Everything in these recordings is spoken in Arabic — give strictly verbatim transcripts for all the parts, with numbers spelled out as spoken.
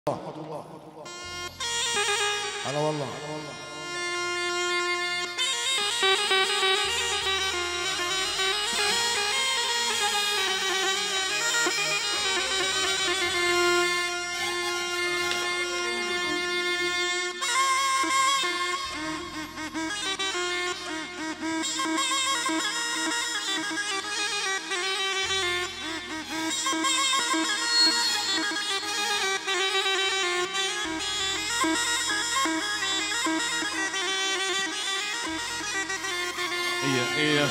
الله. هلا والله. إيه إيه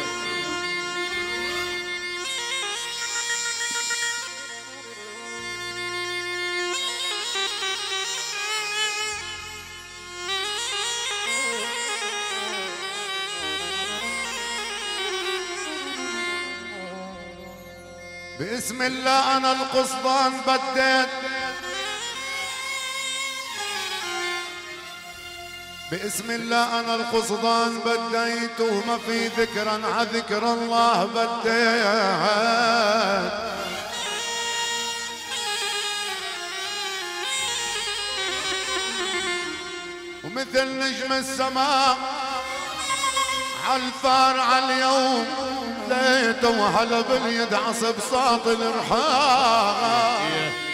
باسم الله أنا القصدان بديت، باسم الله أنا القصدان بديت، وما في ذكرا عذكر الله بديت. ومثل نجم السماء عالثار عاليوم ليته، وهلا باليد عصب صوت الارحام.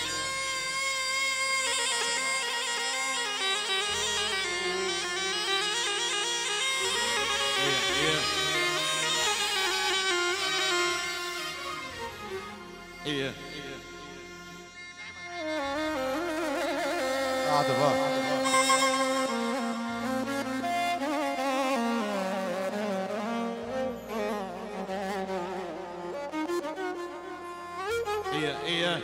إيه هذا بقى إيه إيه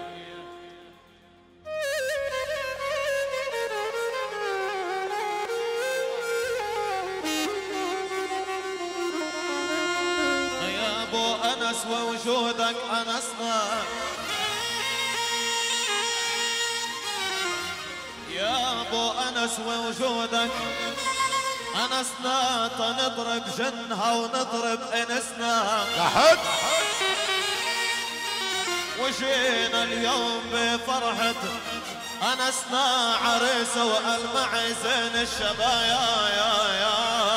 يا ابو انس ووجودك انسنا، يا ابو انس ووجودك انسنا، تنضرب جنها ونضرب انسنا لحد وجينا اليوم بفرحة أنسنا عريسة والمعزين الشبايا يا يا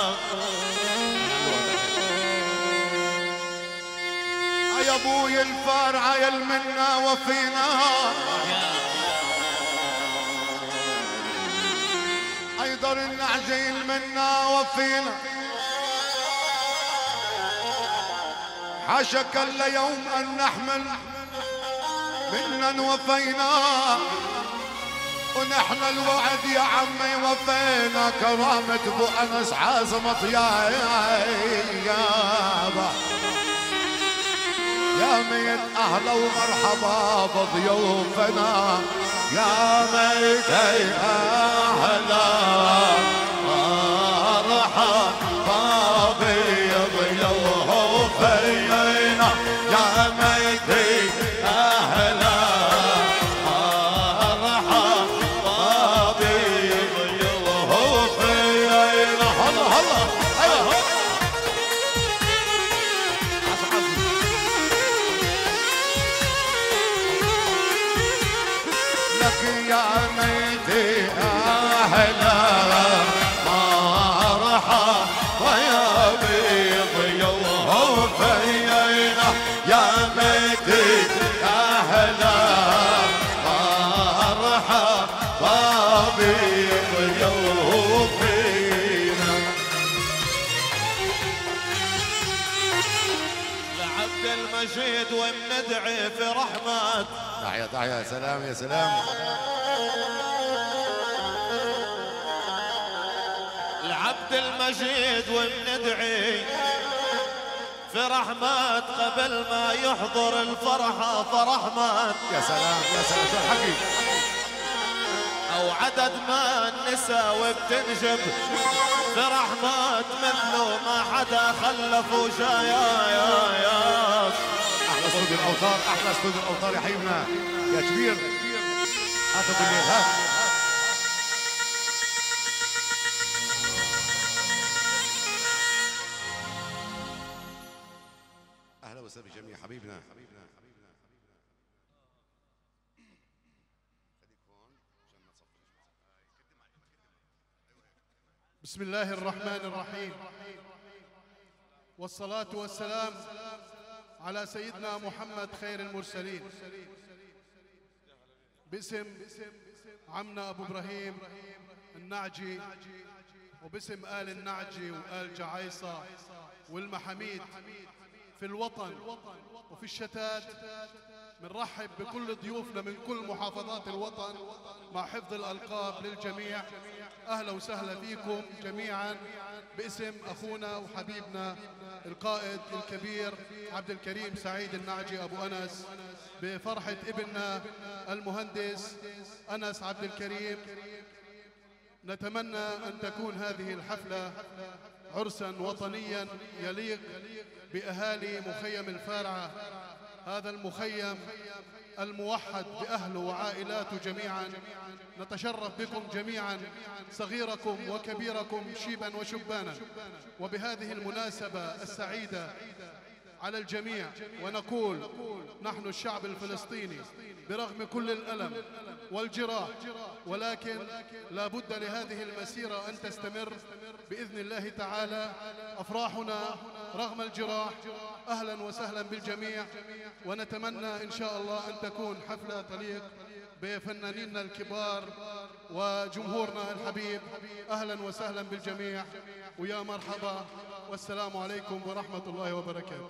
يا ابوي الفار عيل منا وفينا، ايضا النعجيل منا وفينا، حاشا كل يوم ان نحمل منا وفينا، ونحن الوعد يا عمي وفينا، كرامة ابو انس عاصمت يا يا يابا يا ميت اهلا ومرحبا بضيوفنا، يا ميت اهلا مرحبا بضيوفنا، يا ميت اهلا مرحبا بضيوفنا. هلا هلا ايوه لك يا ميتي اهلا مرحبا يا بضيوفنا، يا ميتي اهلا مرحبا بضيوفنا. لعبد المجيد ومندعي في رحمة، دعية دعية يا سلام يا سلام. لعبد المجيد ومندعي في رحمات قبل ما يحضر الفرحة فرحمات، يا سلام يا سلام شو الحكي، أو عدد ما النساء وبتنجب في رحمات منه ما حدا خلف وجايا يا يا. احلى استوديو الاوتار، احلى استوديو الاوتار يا حبيبنا يا كبير. هاتوا بالليل هات. اهلا وسهلا بجميع حبيبنا حبيبنا حبيبنا. بسم الله الرحمن الرحيم، والصلاة والسلام على سيدنا محمد خير المرسلين. باسم عمنا أبو إبراهيم النعجي، وباسم آل النعجي وآل جعيصة والمحاميد في الوطن وفي الشتات، بنرحب بكل ضيوفنا من كل محافظات الوطن مع حفظ الألقاب للجميع. أهلا وسهلا فيكم جميعا باسم أخونا وحبيبنا القائد الكبير عبد الكريم سعيد النعجي أبو أنس، بفرحة ابننا المهندس أنس عبد الكريم. نتمنى أن تكون هذه الحفلة عرسا وطنيا يليق بأهالي مخيم الفارعة، هذا المخيم الموحد بأهله وعائلاته جميعا. نتشرف بكم جميعا صغيركم وكبيركم شيبا وشبانا، وبهذه المناسبة السعيدة على الجميع ونقول نحن الشعب الفلسطيني برغم كل الألم والجراح، ولكن لا بد لهذه المسيرة أن تستمر بإذن الله تعالى. أفراحنا رغم الجراح. أهلا وسهلا بالجميع، ونتمنى إن شاء الله أن تكون حفلة تليق بفنانينا الكبار وجمهورنا الحبيب. أهلا وسهلا بالجميع ويا مرحبا، والسلام عليكم ورحمة الله وبركاته.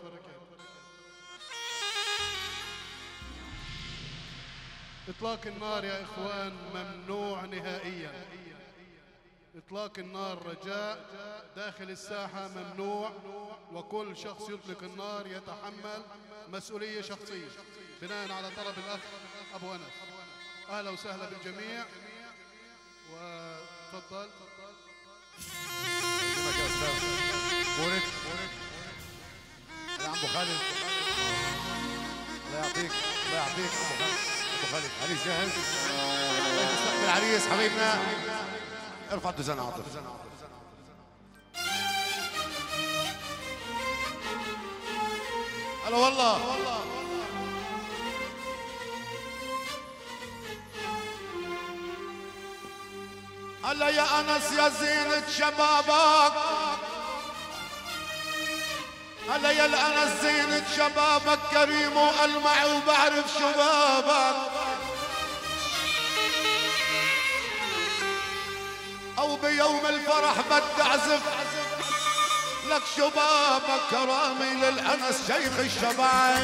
إطلاق النار يا إخوان ممنوع نهائيا. إطلاق النار رجاء داخل الساحة ممنوع، وكل شخص يطلق النار يتحمل مسؤولية شخصية بناء على طلب الأخ أبو أنس. أهلا وسهلا بالجميع، وتفضل. يا أستاذ بورك يا عم أبو خالد، الله يعطيك الله يعطيك أبو خالد. أبو خالد عريس جاهز؟ نستقبل العريس حبيبنا. ارفع الدزان عاطف. هلا والله. هلا يا أنس يا زينة شبابك، هلا يا الأنس زينة شبابك، كريم وألمع وبعرف شبابك، أو بيوم الفرح بدي أعزف لك شبابك، كرامي للأنس شيخ الشباب.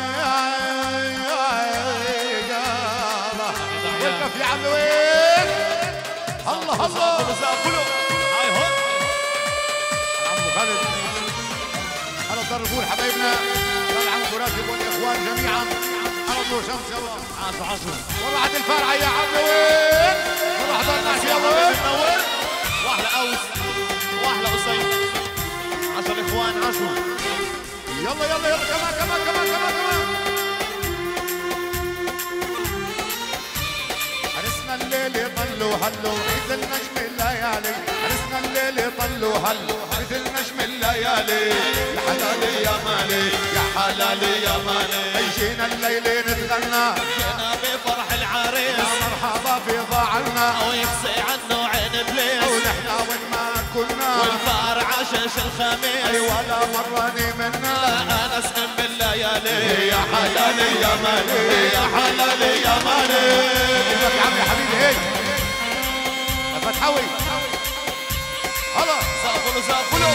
وقف يا عمي وين؟ الله الله كله هاي هون. عم ابو خالد، هلا ضربوا حبايبنا، هلا عم ابو راتب والاخوان جميعا. هلا ضوء شمس يلا عاشوا عاشوا. ورعت الفرعه يا عمي وين؟ والله حضرنا يا وين؟ منور واحلى اوس واحلى قصير عشان الاخوان عاشوا. يلا يلا يلا كمان كمان كمان كمان كمان. عرسنا الليل طلوا هلوا مثل نجم الليالي، عرسنا الليل طلوا هلوا مثل نجم الليالي. يا حلالي يا مالي يا حلالي يا مالي، جينا الليل نتغنى، جينا بفرح العريس، يا مرحبا في ضاعنا، ويقصي عنه عين ابليس، ونحن وين ما كنا والفار عشش الخميس، اي ولا مرة منا. لا انس ام الليالي، يا حلالي يا مالي يا حلالي يا مالي. يا عمي حبيبي هيك يا فتحوي. هلا زافلوا زافلوا.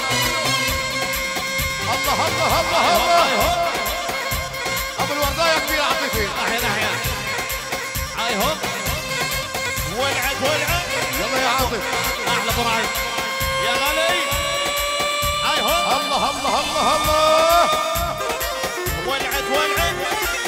الله الله الله الله. ابو الوردايه كبير عاطفي. ناحيه ناحيه. هاي هوب. ولعت ولعت. يلا يا عاطف. احلى برعي يا غالي. هاي هوب. الله الله الله الله. ولعت ولعت.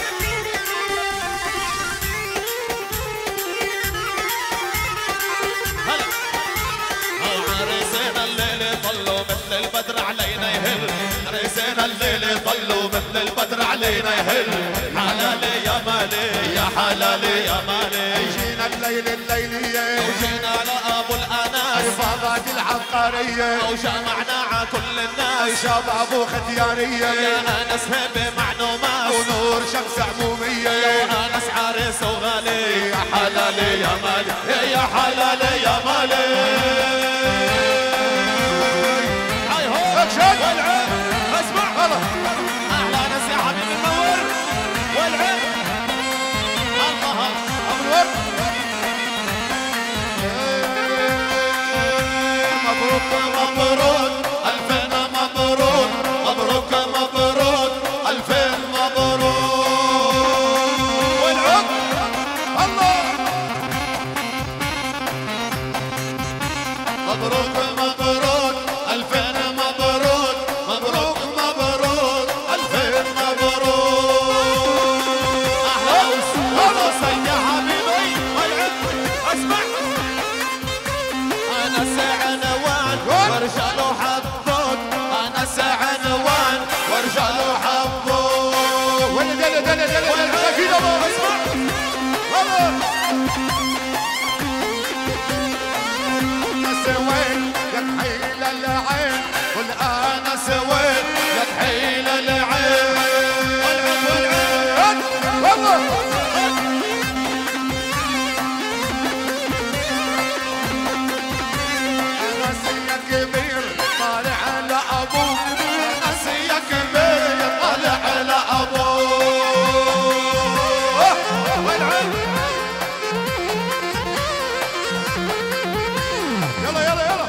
هلا. عريسنا الليل طلوا مثل البدر علينا يهل، عريسنا الليل طلوا مثل البدر علينا يهل. حلالي يا مالي يا حلالي يا مالي، جينا الليل الليلية، وجينا لأبو الأناس، فاضت العبقرية، وجمعنا ع كل الناس، شباب وختيارية، يا أنس هبة معلومات، ونور شمس عمومية، يا أنس عريس وغالي. يا حلالي يا مالي يا حلالي يا مالي. مبروك مبروك ألفين مبروك مبروك مبروك ألفين مبروك والعقد الله مبروك مبروك ألفين مبروك مبروك مبروك ألفين مبروك أحلى وصوصة يا حبيبي والعقد اسمع أنا سعنوان وارجع له حبوك أنا سعنوان وارجع له حبوك وين دل دل دل دل اكيد الله اسمع الله سويت يا كحيل العين قل انا سويت يا كحيل العين والله انا سيا كبير طالع على ابوك انا سيا كبير طالع على ابوك يلا يلا يلا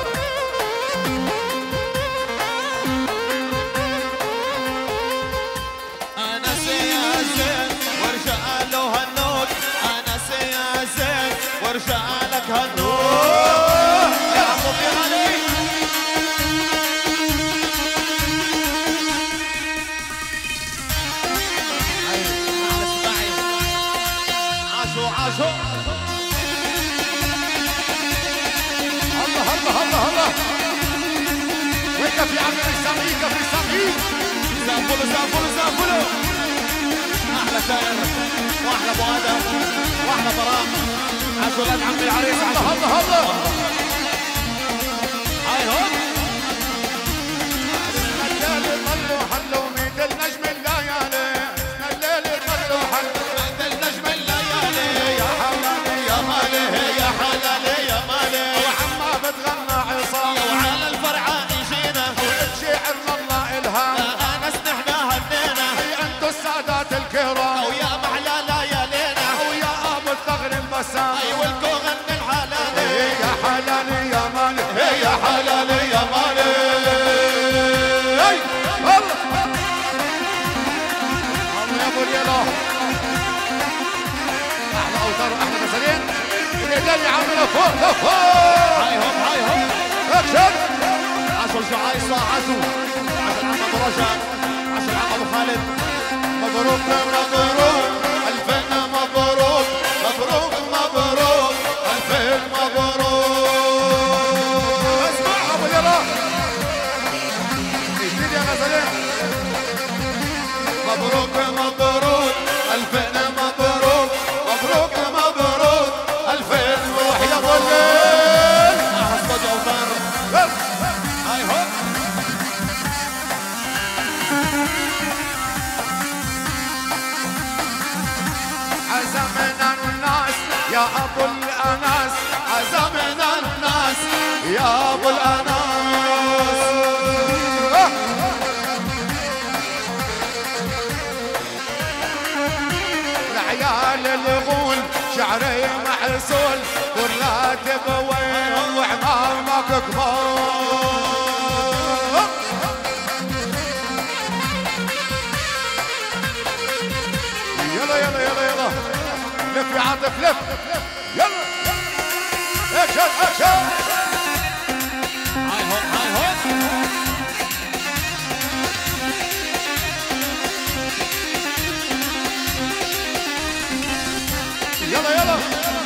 انا سيا زين وارجع له هنوك انا سيا زين وارجع لك هنوك يا عمو يا علي عاشو عاشو الله الله الله الله وكفي عم السامي كفي السامي زنبلو زنبلو زنبلو احلى شاعر واحلى ابو ادم واحلى براء عاشو ولاد عمي العريس الله الله الله هاي هون الليل طلوا حلوا ميت النجم الليالي الليل طلوا حلوا ميت النجم الليالي يا حلالي يا مالي يا حلالي يا مالي وعما بتغنى عصام وعلى الفرعة اجينا شعرنا الله الهام انس نحنا هنينا اي انتو السادات الكرام ويا محلى ليالينا ويا ابو الثغر البسام اي والكو غني الحلالي يا حلالي يا مالي يا حلالي يا مالي اي الله الله يا ابو اليلا احلى اوتار واحلى غزالين الرجال يعملوا فوق لفوق هاي هم هاي هم اكشن عشر شعايصة عشو عشر عم ابو رجب عشر عم ابو خالد مبروك مبروك ألفين مبروك مبروك مبروك ألفين مبروك اسمع ابو اليلا جديد يا غزالين مبروك مبروك ألفين مبروك مبروك مبروك ألفين روح يا ابو الليل احسن اوتار هاي هوب عزمنا الناس يا ابو الاناس عزمنا الناس يا ابو الاناس العيال الغول شعري محسول ورلاتب وين وعمامك كبار يلا يلا يلا يلا لف يا عاطف لف يلا اكشن اكشن هاي هوب هاي هوب يلا يلا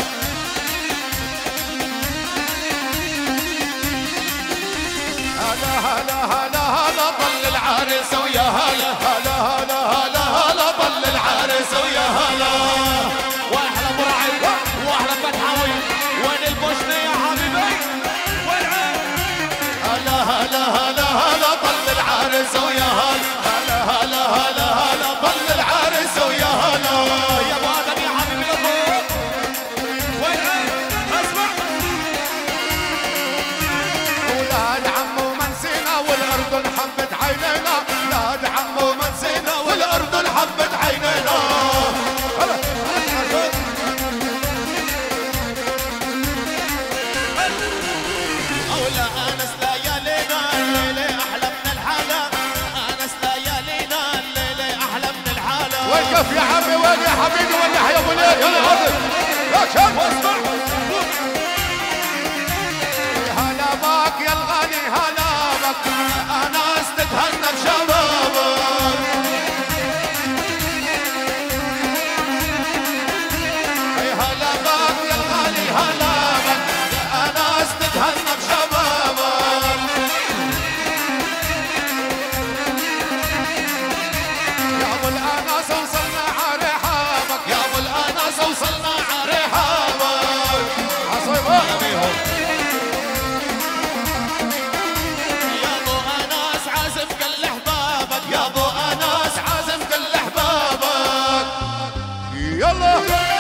هلا هلا هلا هلا ضل العرس ويا هلا هلا هلا هلا هلا ضل العرس ويا هلا واحلى برعي واحلى فتحاوي وين البوشني يا حبيبي وين هلا هلا هلا هلا ضل العرس ويا هلا هلا هلا هلا هلا ضل العرس ويا هلا يا ابو ادم يا حبيبي لفوق وين اسمع ولاد عمو منسينا والاردن حبت عينينا ولاد عمو منسينا والاردن حبت عينينا أولى أنا حبيبي ولع يا ابو ليل يلا غادر يا شب واسمع هلا بك يا الغالي هلا بك انا استتهنى بشبابك هلا بك يا الغالي هلا بك انا استتهنى بشبابك يا ابو الاناس وصلنا على رحابك يا ابو الاناس وصلنا على رحابك عصيبه يا ابو اناس عازم كل احبابك يا ابو اناس عازم كل احبابك يلا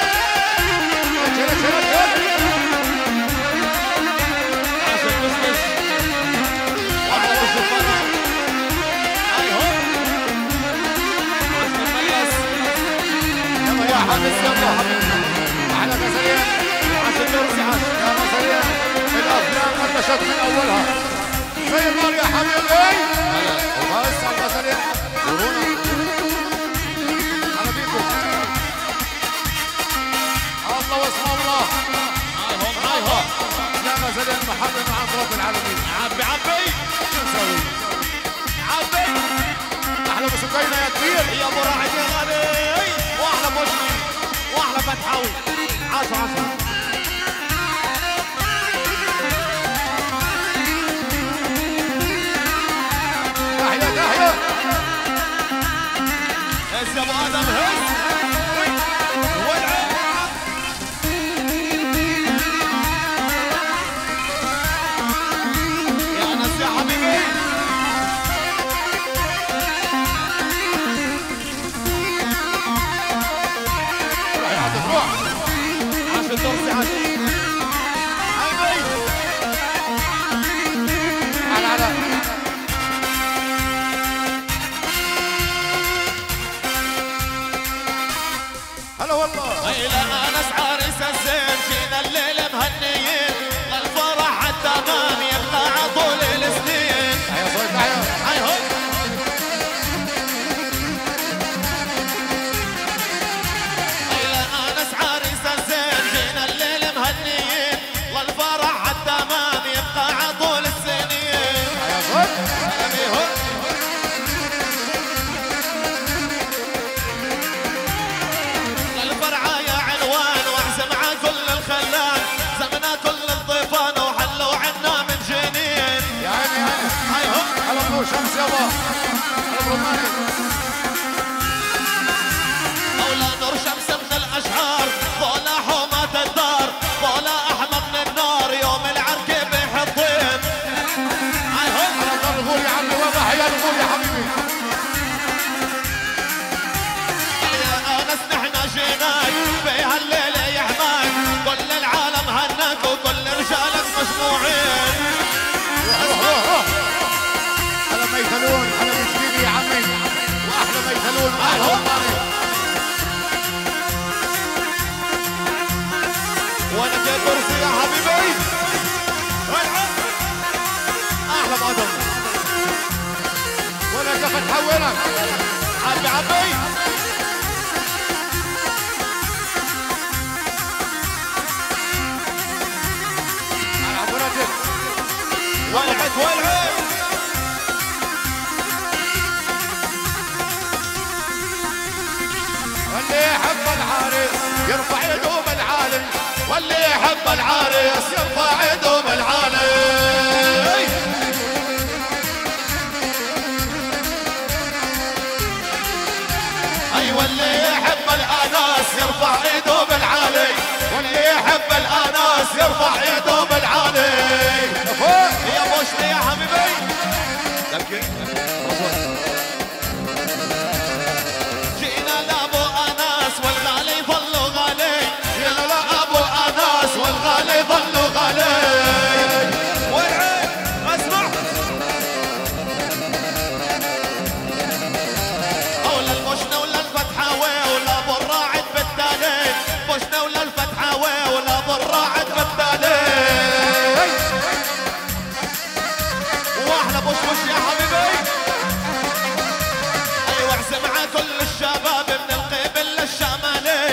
عازم بسبس واحد بالزفاره هاي هون عازم ملس يلا يا حبيبي يلا حبيبنا احلى غزالين عازم درسي عازم يا غزالين الافلام قدشت من اولها زي النار يا حبيبي وبس الغزالين ورونا على بيكم الله واسم الله هاي هم هاي هم يا غزالين محمد مع رب العالمين عبي عبي شو نسوي عبي احلى بسكينه يا كبير يا ابو راعي يا غالي واحلى بوشني واحلى فتحاوي عشرة عشرة تحية تحية هز يا ابو ادم هز والعين يا ناس يا حبيبي روح يا عبد روح عشان درسي عشان حبيبي على على هلا والله هيلا انا عريس الزين جينا الليل مهنيين للفرح التمام يبقى عطول السنين تحية صوت تحية هاي هو هيلا انا عريس الزين جينا الليل مهنيين للفرح التمام يبقى عطول السنين تحية صوت هاي هو للفرعة يا عنوان واعزم على كل الخلان زمنا كل الضيفان وحلوا عنا من جنين يا عيني يا عيني هاي هو هلا بنور شمس يابا هلا بروماني مولا نور شمس من الاشعار طولة حومة الدار طولة احمى من النار يوم العركة بحطين هاي هو هلا دار الغول يا عمي وين راح يا الغول يا حبيبي يا انس نحنا جيناك في هالليلة يا حماك كل العالم هناك وكل رجالك مجموعين روح روح روح روح هلا ميثلون هلا مسكيني يا عمي واحلى ميثلون واحلى وطني وانا يا كرسي يا حبيبي والعب احلى بقدم ولا كيف تحولك عبي عبي على عبرتك والعب والعب واللي يحب العريس يرفع يده بالعالي واللي يحب العريس يرفع يده بالعالي ايوه اللي يحب الاناس يرفع ايده بالعالي واللي يحب الاناس يرفع يده بالعالي يا بوشني يا حبيبي جينا لابو اناس والغالي ظلوا غالي يلا لا ابو اناس والغالي ظلوا غالي والعين اسمع ولا البوشنه ولا الفتحاوي ولا ابو الراعد بالتالي بوشنه ولا الفتحاوي ولا ابو الراعد بالتالي واحلى بوش بوش يا حبيبي ايوه اعزم مع كل الشباب من القبل للشمالي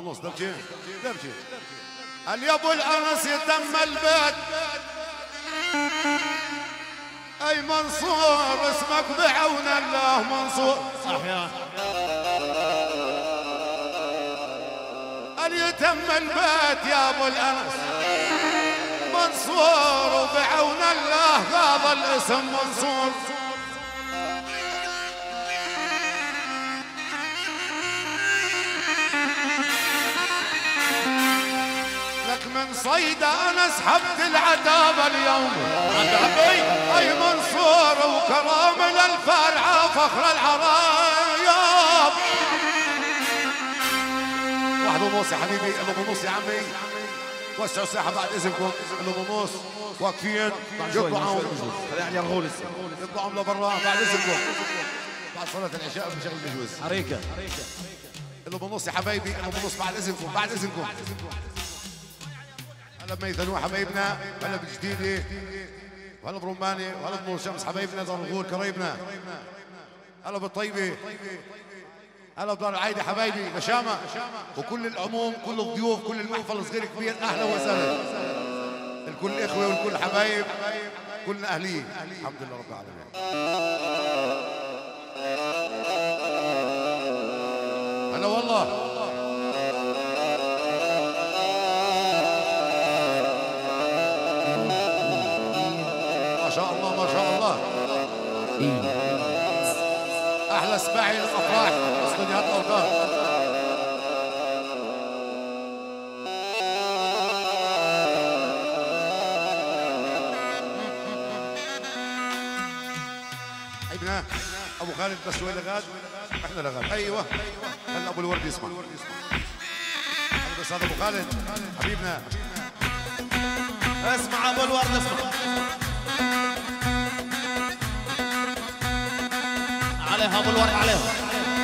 ونص دبجي دبجي. قال يا ابو الانس يتم البيت اي منصور اسمك بعون الله منصور. صحيح. قال يتم البيت يا ابو الانس منصور وبعون الله هذا الاسم منصور. لك من صيد انا سحبت العتاب اليوم عتابي اي منصور وكرام للفرعه فخر العرايب. واحد ونص يا حبيبي له ونص يا عمي. وسعوا الساحه بعد اذنكم له ونص واقفين يطلعوا يعني الغول يطلعوا لبرا بعد اذنكم بعد صلاه العشاء بشغل بجوز. حريكه له ونص يا حبايبي له ونص بعد اذنكم بعد اذنكم. هلا بميثنوه حبايبنا هلا بجديده وهلا برماني وهلا بنور شمس حبايبنا دار الغول قرايبنا. هلا بالطيبه هلا بدار العايده حبايبي بشامه وكل العموم كل الضيوف كل المحفل صغير كبير اهلا وسهلا. الكل اخوه والكل حبايب كلنا اهلين الحمد لله رب العالمين. هلا والله ما شاء الله ما شاء الله. احلى سباعي للافراح استوديوهات الاوطان. حبيبنا ابو خالد بس وين لغاد؟ احنا لغاد ايوه. هلا ابو الورد يسمع. هلا بس هذا ابو خالد حبيبنا. اسمع ابو الورد اسمع. عليها ابو الورد عليها.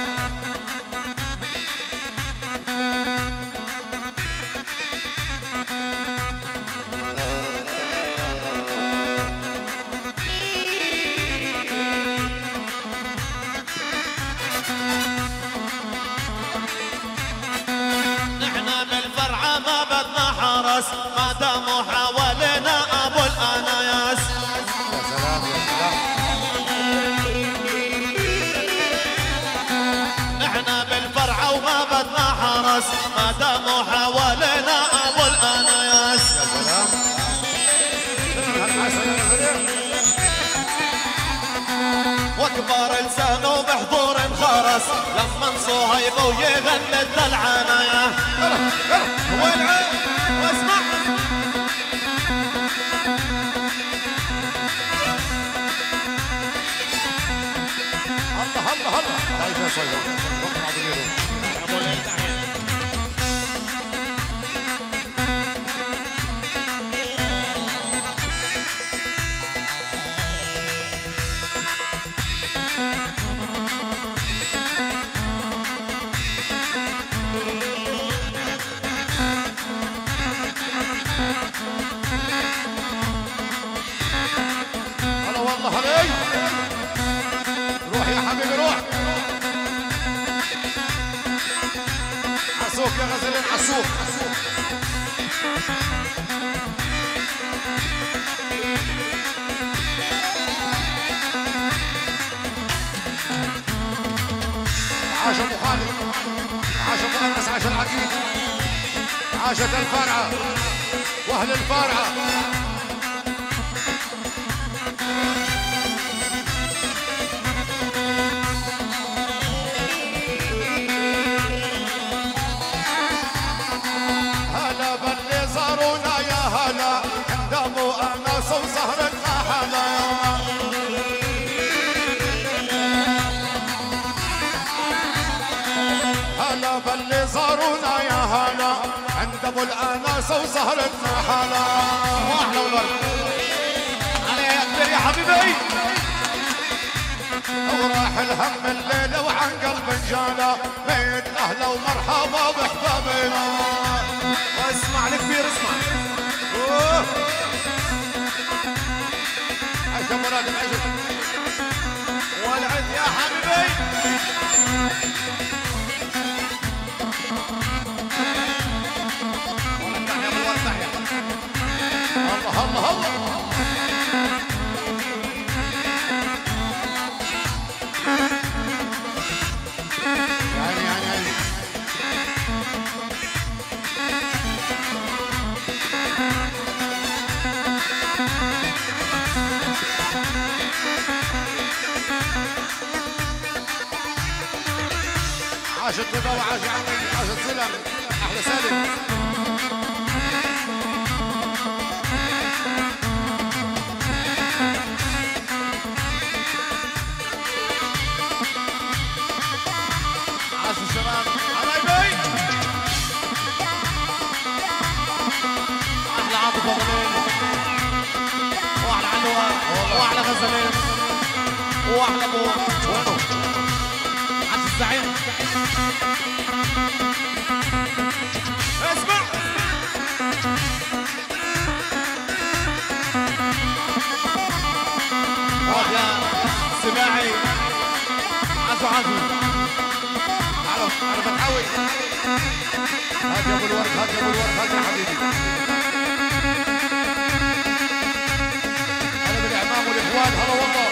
نحنا بالفرعه ما بدنا حرس ما داموا حوالينا ابو الاناياس. يا سلام يا سلام. نحنا بالفرعه وما بدنا حرس ما داموا حوالينا ابو الاناياس. يا سلام. وكبار لسانه بحضور انخرس لما صهيب ويغني الدلعانايا. والعين واسمع الله الله الله. هاي يا صيدا رقم عبد اليوم. ابو الليل تحيه. هلا والله علي. روح يا حبيبي روح. عسوك يا غزلين عسوك. عاش ابو خالد عاش ابو انس عاش العقيد عاشت الفارعه واهل الفارعه. هلا باللي زارونا يا هلا عند ابو انس وسهرتنا هلا. هلا باللي زارونا يا هلا عند ابو الانس وسهرتنا هلا. واحلى والورد عليها يا كبير يا حبيبي. وراح الهم الليل وعن قلب انجاله بيت اهلا ومرحبا باحبابنا. واسمع الكبير اسمع. عشت ابو رادم عشت. والعد يا حبيبي. عاش الطيبة وعاش عمي، عاش السلم، أحلى سالم. عاش الشباب، حبايبي. أحلى عاطفة غزلين، وأحلى علوة، وأحلى غزلين، وأحلى أبو وينه؟ عاش الزعيم. اسمع ويا سباعي. عزو عزو تعالوا أنا بتحاول. هات يا أبو الورد، هات يا أبو الورد، هات يا حبيبي. أنا بالإعمام والإخوان، هلا والله.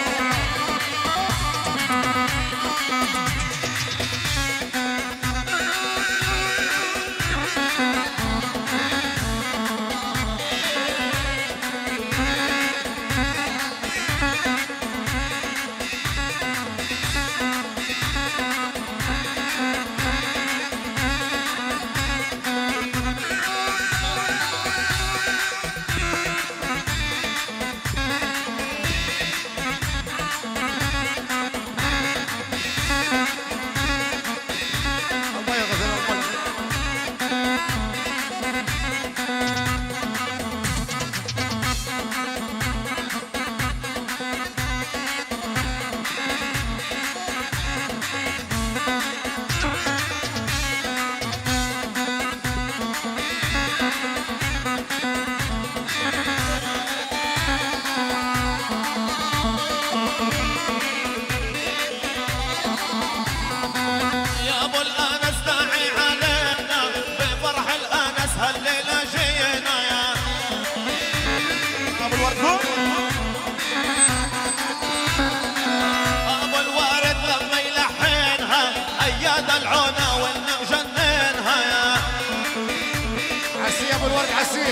ابو الوارد لما يلحنها اياد العونه وانا مجننها يا عسي ابو الورد، عسي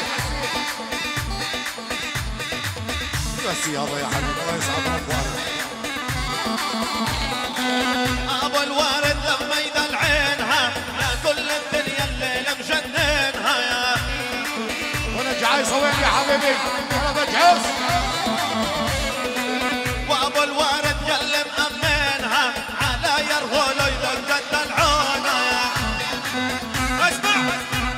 عسي يابا يا حبيبي، الله يسعد اخوانك. ابو الوارد لما يدلعينها يا كل الدنيا الليله مجننها يا وانا جعايص وين يا حبيبي؟ انا بجعص. وابو الوارد يلي مأمنها على يرغل يدق العونه يا اسمع.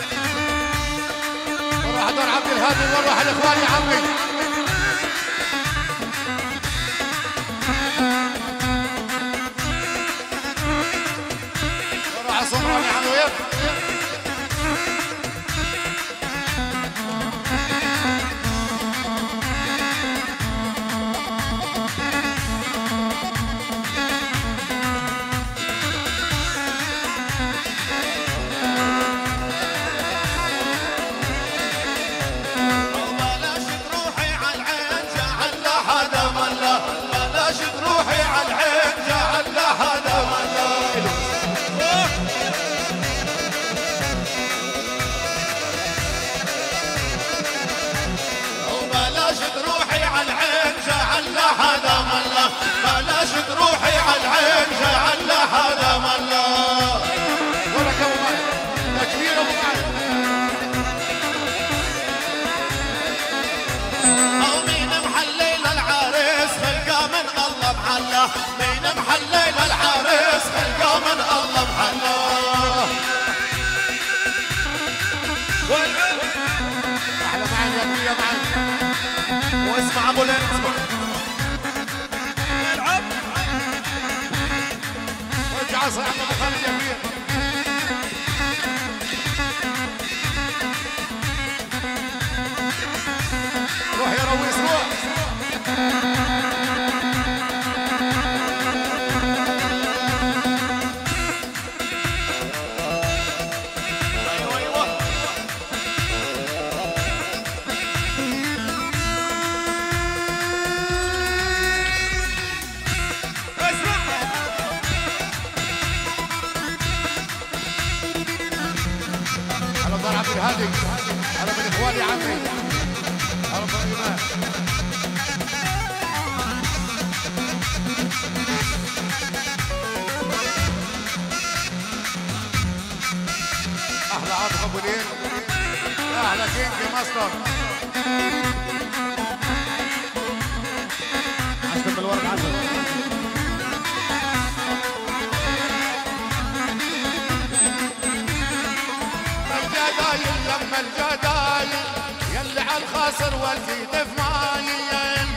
وراح دور عبد الهادي وراح الاخوان يا عمي. وراح سمران يا عمي. وين؟ بلاش تروحي على العين جعل هذا ملا ولك ابو معد تكبير ابو معد. او مين محلل العريس خلقه من الله محله، مين محلل العريس خلقه من الله محله. احلى معي يا ابويا معي. واسمع ابو لين اسمع عصا يا عم ابو خالد يا كبير. روح يا رويس روح. ايوه ايوه عبد الهادي، انا من اخواني عمي، انا من الايمان. عاطف ابو ليل يا احلى كينج ماستر عشرة من الورق عشرة الجدايل لما الجدايل يلي على الخاصر والزيد في مايل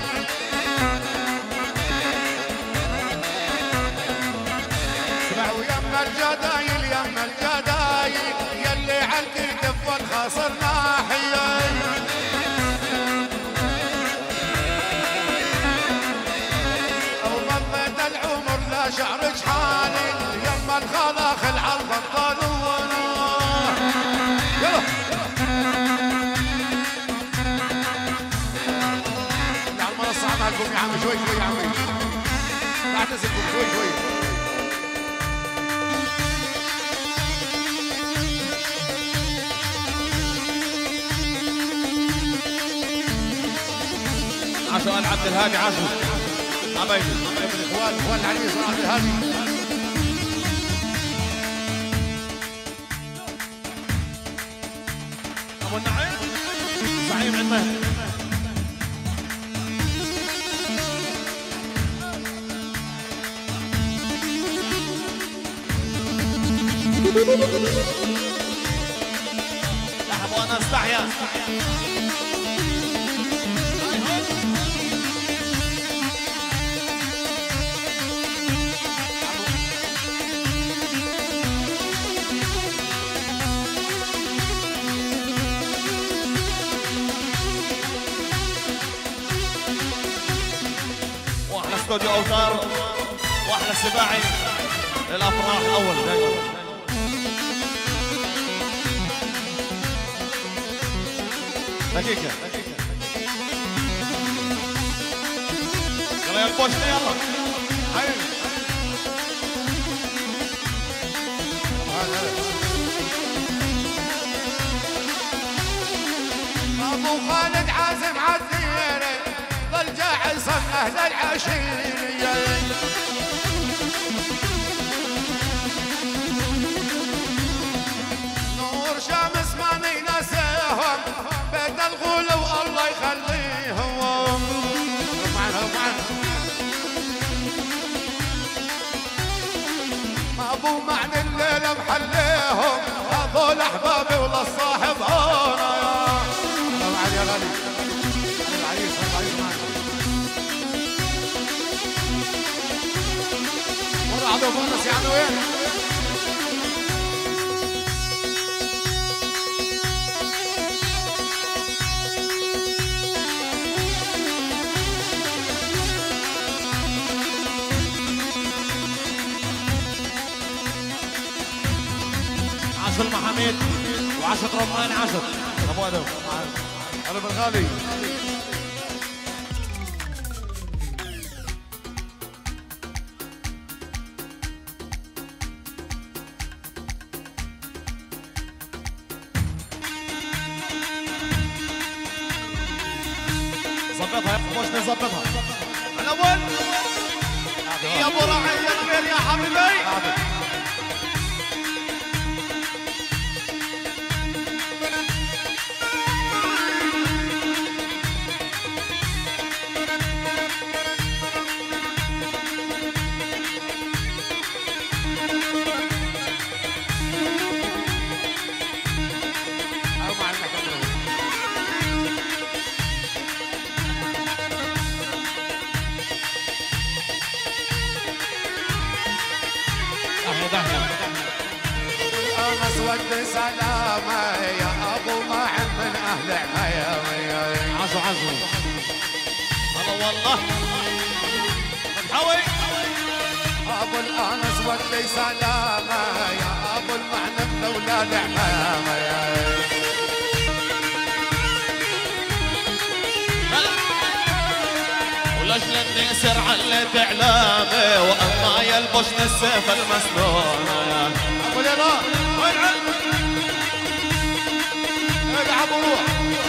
اسمعوا يما الجدايل يما الجدايل يلي على الكتف والخاصر ناحية ومضيت العمر لا شعر جحالي يما الخلاخل على البطال ونوح يلا يا عم منصة عمالكم يا عم شوي شوي يا عمي بعتذركم شوي شوي عشرة آل عبد الهادي عشرة حبايبي حبايبي الاخوان اخوان العريس عبد الهادي ابو النعيم زعيم عند مهدي لحظة وانا استحيا واحلى استوديو اوتار واحلى سباعي للافراح الاول دايما دقيقة يلا يا البوشني يلا حبيبي ابو خالد عازم عالديره ظل جاعل صف اهل العشيره نور شمس ما ننساهم بيت الغول والله يخليهم معنا معنا ابو معنى الليله محليهم هذول احبابي ولا الصاحب هونا يا سلام علي يا غالي العريس العريس معنا مرة عدو بونس يعني وين عشر محاميد وعشر رمان عشر ابو ادم هلا بالغالي ظبطها يا بوشني ظبطها الاول يا ابو راعي الكبير يا حبيبي ود سلامة يا ابو معن من اهل عمايا عزو عزو هلا والله فتحوي ابو الانس ود سلامة يا ابو المعنى من اولاد عمايا ولجل النسر علت اعلامي واما يلبشن السيف المسنون ابو اليضاء وين علم العب وروح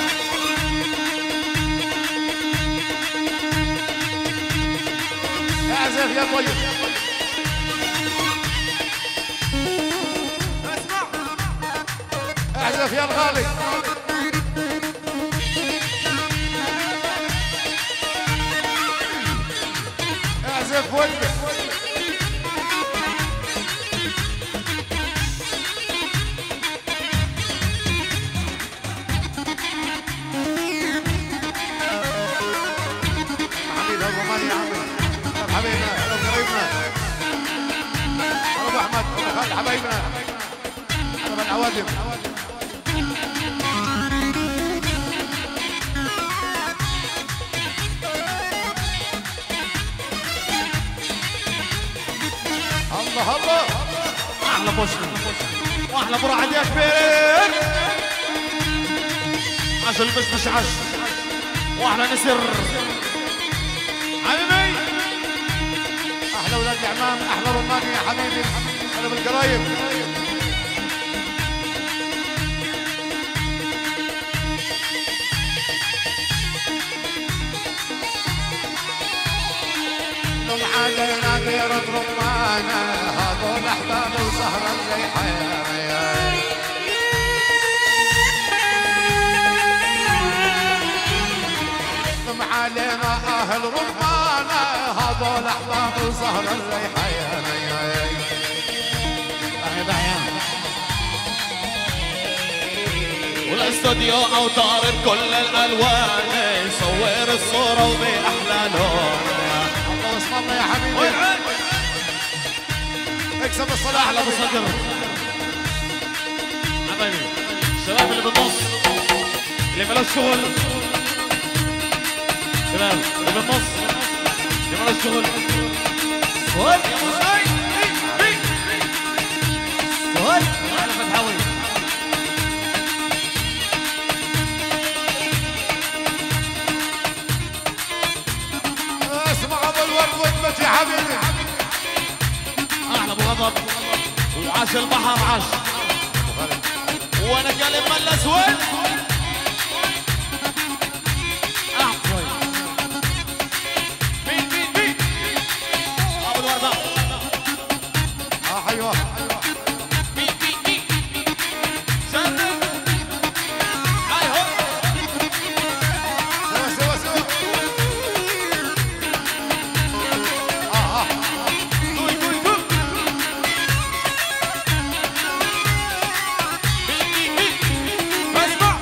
اعزف يا طيب اسمع الشرف يا الغالي. اعزف والبس. حبيبي الروماني يا عمي، حبيبنا هلا قريبنا، هلا ابو احمد، ابو خالد حبايبنا، هلا العوادم. الله الله احلى بوشني واحلى برعد يا كبير. عش البس مش عش واحلى نسر حبيبي. احلى ولاد العمام، احلى روماني يا حبيبي، هلا بالقرايب. علينا ديرة رمانة هذول احباب وسهر الريحان. لم علينا اهل رمانة هذول احباب وسهر الريحان. والاستوديو اوتار بكل الالوان يصور الصورة وباحلى لون. اسم الله يا حبيبي. اكسب الصلاة على ابو صدر حبايبي. الشباب اللي بالنص اللي مالوش شغل، شباب اللي بالنص اللي مالوش شغل. صوت يا ابو سعيد. صوت انا فتحاوي. يا حبيبي احلى ابو غضب وعاش البحر عاش وانا قلب من الاسود. احصي مين مين مين ابو الوردة. اه حيوه مين مين مين سلم هاي هو سوا سوا سوا. اه اه دوي دوي دوي. مين مين مين اسمع.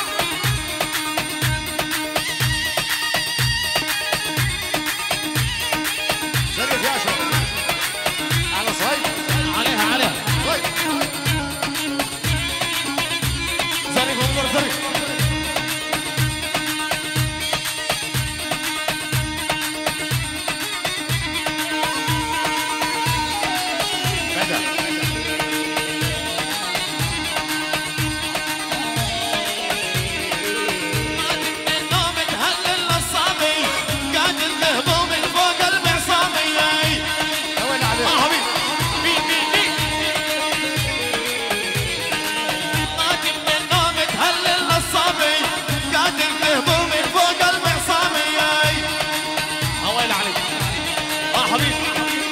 شرف يا اشرف على صهيب. عليها عليها صهيب زرف انظر زرف. بدأ النوم تهلل للصامي قاعد الهبوم فوق المعصامي. يا وين عليك. اه حبيبي مين مين مين. نادي من النوم تهلل للصامي قاعد الهبوم فوق المعصامي. اه ويلي عليك اه حبيبي.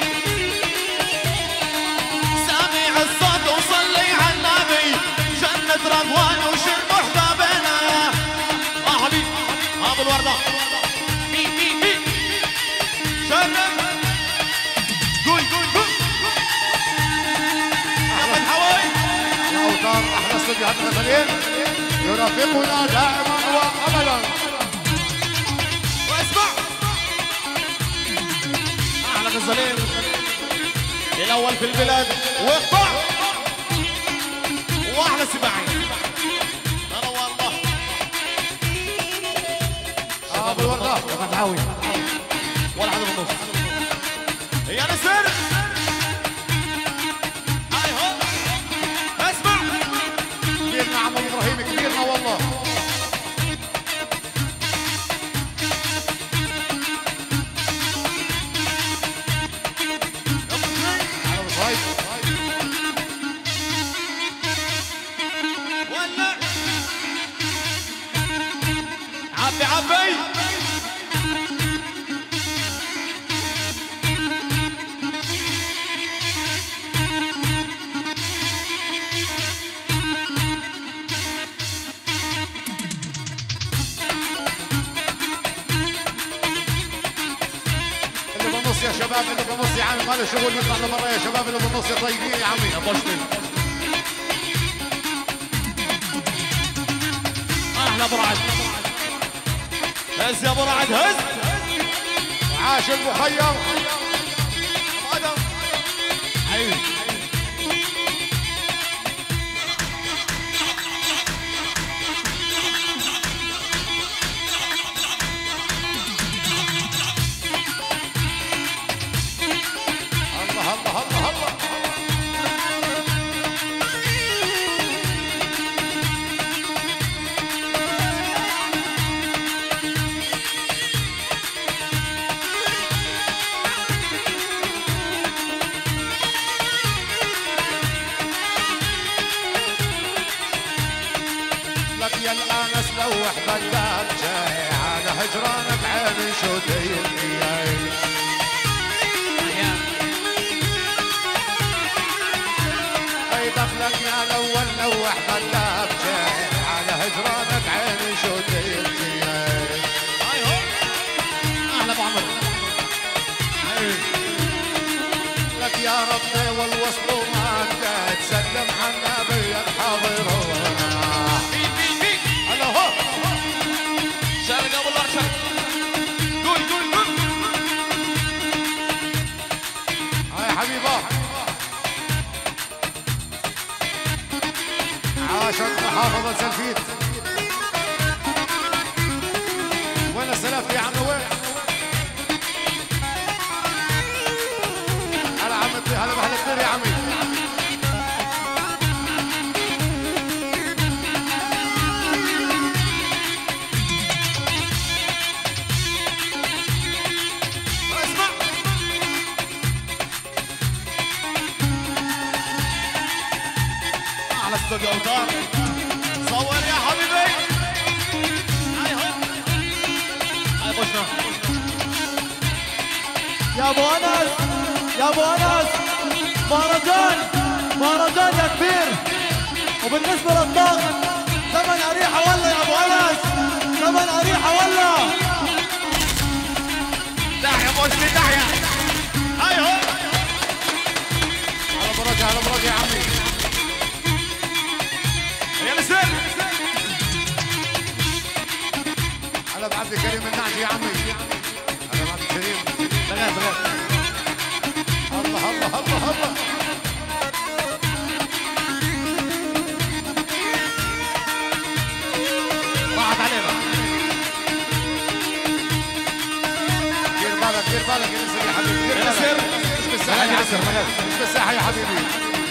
سامع الصوت وصلي على النبي جنة رضوان وشر محبابنا. اه حبيبي اه ابو الوردة. مين مين مين شرف قول قول قول. يا فتحوي الاوتار احلى استديوهات غزلين يرافقنا دائما وابدا. واسمع احلى غزالين الاول في البلاد واقطع واحلى سباعين. انا والله اه ابو الوردة يا فتحاوي ولا حدا بالنص يا نسر. هاي هو اسمع. كبيرنا عمو ابراهيم كبيرنا والله. على صهيب ولا عبي عبي عامل ما له شغل يطلع لبرا يا شباب اللي بالنص يا طيبين يا عمي يا بوشتل احلى ابو رعد هز يا ابو رعد هز عاش المخيم ادم حبيبي الله الله الله الله لك يا الانس لوح بدات جاي على هجرانك عيني شو دايرني اي دخلك يا الاول لوح بدات جاي على هجرانك عيني شو دايرني هاي هو احلى ابو عمر لك يا ربي والوصل ما تسلم على النبي الحاضرون هلا هو شارق ابو الارشد قول قول قول هاي حبيبه عاشت محافظة سلفيت وين السلف يا عمي وين؟ هلا عمتي هلا بأهل الدير يا عمي اسمع على استوديو اوتار صور يا حبيبي هاي هو هاي بوشنا يا ابو انس يا ابو انس مهرجان مهرجان يا كبير. وبالنسبه للطاقم زمن اريحه ولا يا ابو انس زمن اريحه ولا داعية بوشني داعية هاي هو على بركة على بركة يا عمي يا نسر على بعبد الكريم النعجي يا عمي على بعبد الكريم بغير بغير الله الله الله الله راحت علينا دير بالك دير بالك يا نسر يا حبيبي دير يا بالك نسر مش بالساحة يا نسر حبيبي مش بالساحة يا حبيبي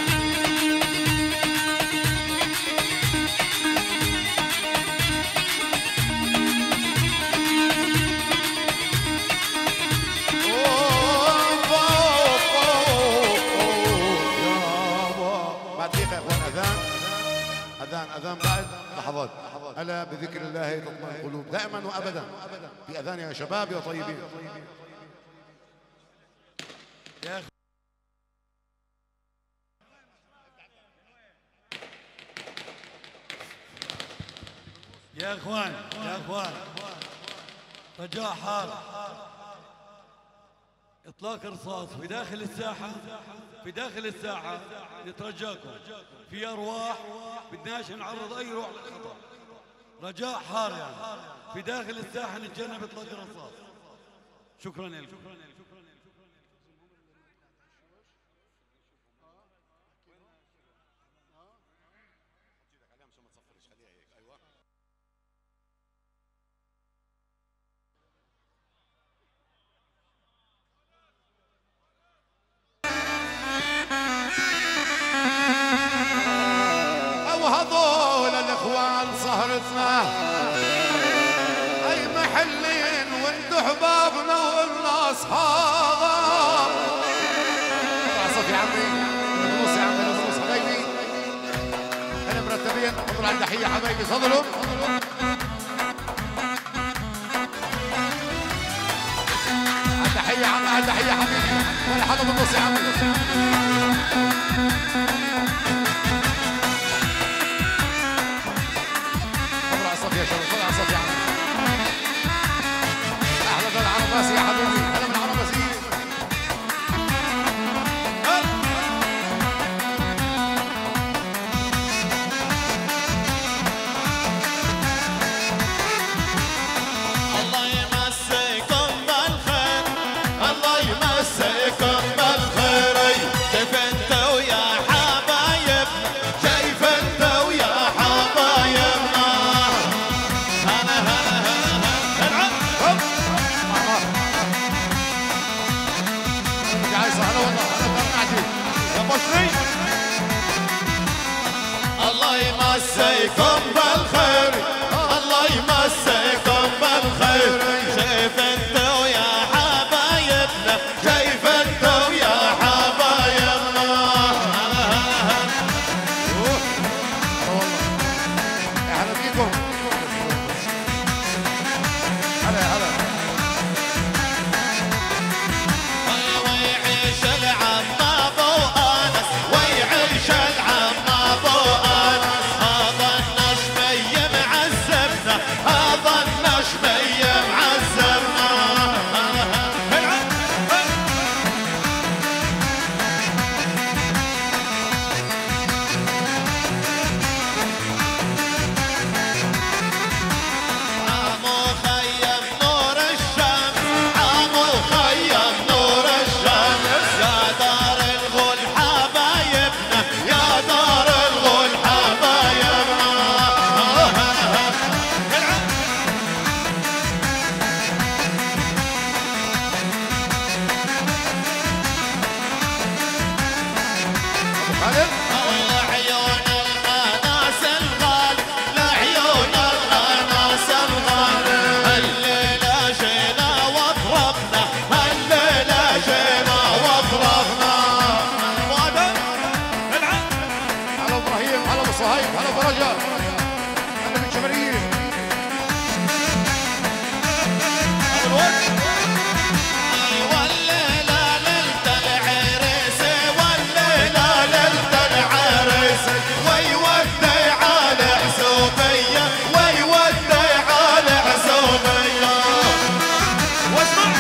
بعد دقيقة يا اخوان اذان اذان اذان بعد لحظات الا بذكر الله تطمئن القلوب دائما وابدا باذان يا شباب يا طيبين يا اخوان يا اخوان رجاء حار اطلاق رصاص في داخل الساحه في داخل الساحه نترجاكم في ارواح بدناش نعرض اي روح للخطر. رجاء حار يعني في داخل الساحه نتجنب اطلاق الرصاص. شكرا لكم. وهذول الاخوان سهرتنا اي محلين وانتو احبابنا والله اصحاب صوت يا عمي بالنص يا عمي بالنص حبايبي انا مرتبين حضروا على التحيه حبايبي تفضلوا على التحيه يا عمي على التحيه حبيبي ولا حدا بالنص يا عمي يا شباب خذ على صف يا عمي احلى دار عرباسي يا حبيبي انا من عرباسي خالد لعيون الاناس الغال لعيون الاناس الغال الليله جينا واضربنا الليله جينا واضربنا على ابراهيم على ابو صهيب على ابو رجاء على ابن جبريل والليله ليله العريس والليله ليله العريس ويودع على حسوبيه ويودع على حسوبيه واسمع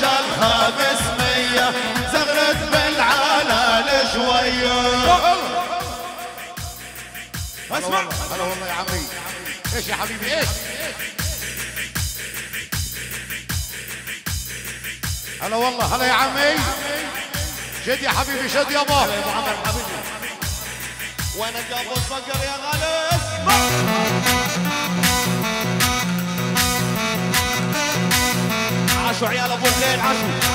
الخامس مية زغرت بالعلال شوية. اسمع هلا والله يا عمي. ايش يا حبيبي ايش؟ هلا والله هلا يا عمي. شد يا حبيبي شد يا بابا. ابو عمر حبيبي وينك يا ابو الصقر يا غالي؟ اسمع عاشوا عيال ابو الليل عاشوا.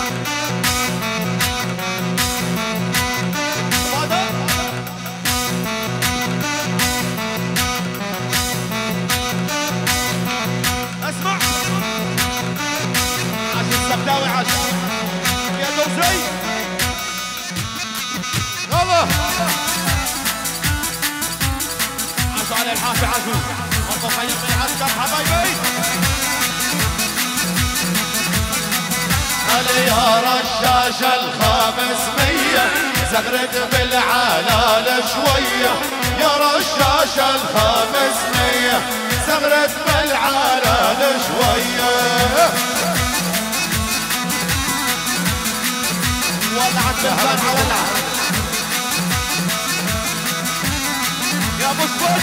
اسمع عاش السبتاوي عاش يا دوسي. يلا عاشوا علي الحافي عاشوا برضه خيم من العسكر حبايبي. هلا يا رشاش الخامس مية زغرت بالعلال شوية. يا رشاش الخامس مية زغرت بالعلال شوية. ولعت بالفرحة ولعت يا مصبر.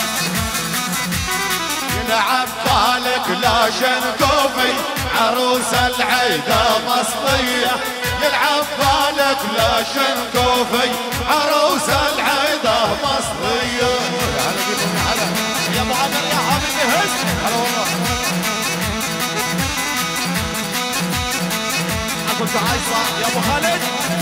يلعب بالك لا شنقوفي عروس العيدة مصرية. يلعب بالك لا شنقوفي عروس العيدة مصرية. هلا بيكم يا هلا. يا ابو عمر يا حبيبي هز. هلا والله. عطوا عايصة يا ابو خالد.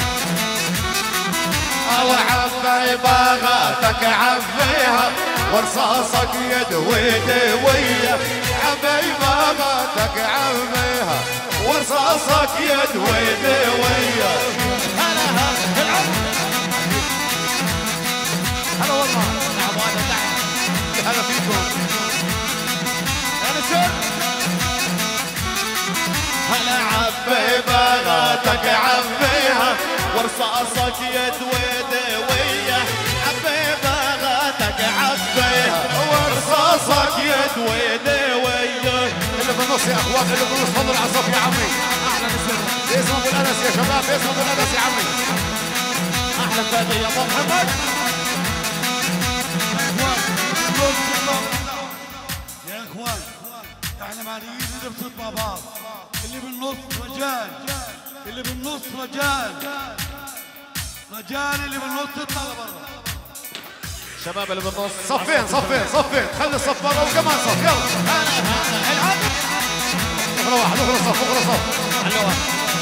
الله عبي باغاتك عبيها ورصاصك يدوي دوية. عبي باغاتك عبيها ورصاصك يدوي دوية. هلا هلا العب. هلا والله. يا ابو هذا اللعب. هلا فيكم. انا سر. هلا عبي باغاتك عبيها ورصاصك يدوي دوية. عبي باغاتك عبيها ورصاصك يدوي دوية. اللي بالنص يا اخوان اللي بالنص فضل عصف يا عمي. احلى نسر. اسمه ابو الانس يا شباب اسمه ابو الانس يا عمي. احلى فادي يا ابو محمد. يا اخوان احنا معنيين نبسط مع بعض. اللي بالنص رجال اللي بالنص رجال رجال اللي بالنص يطلع لبرا. شباب اللي بالنص صفين صفين صفين خلي الصف برا وكمان صف يلا. العب. اخرى واحد اخرى صف اخرى صف. علوها.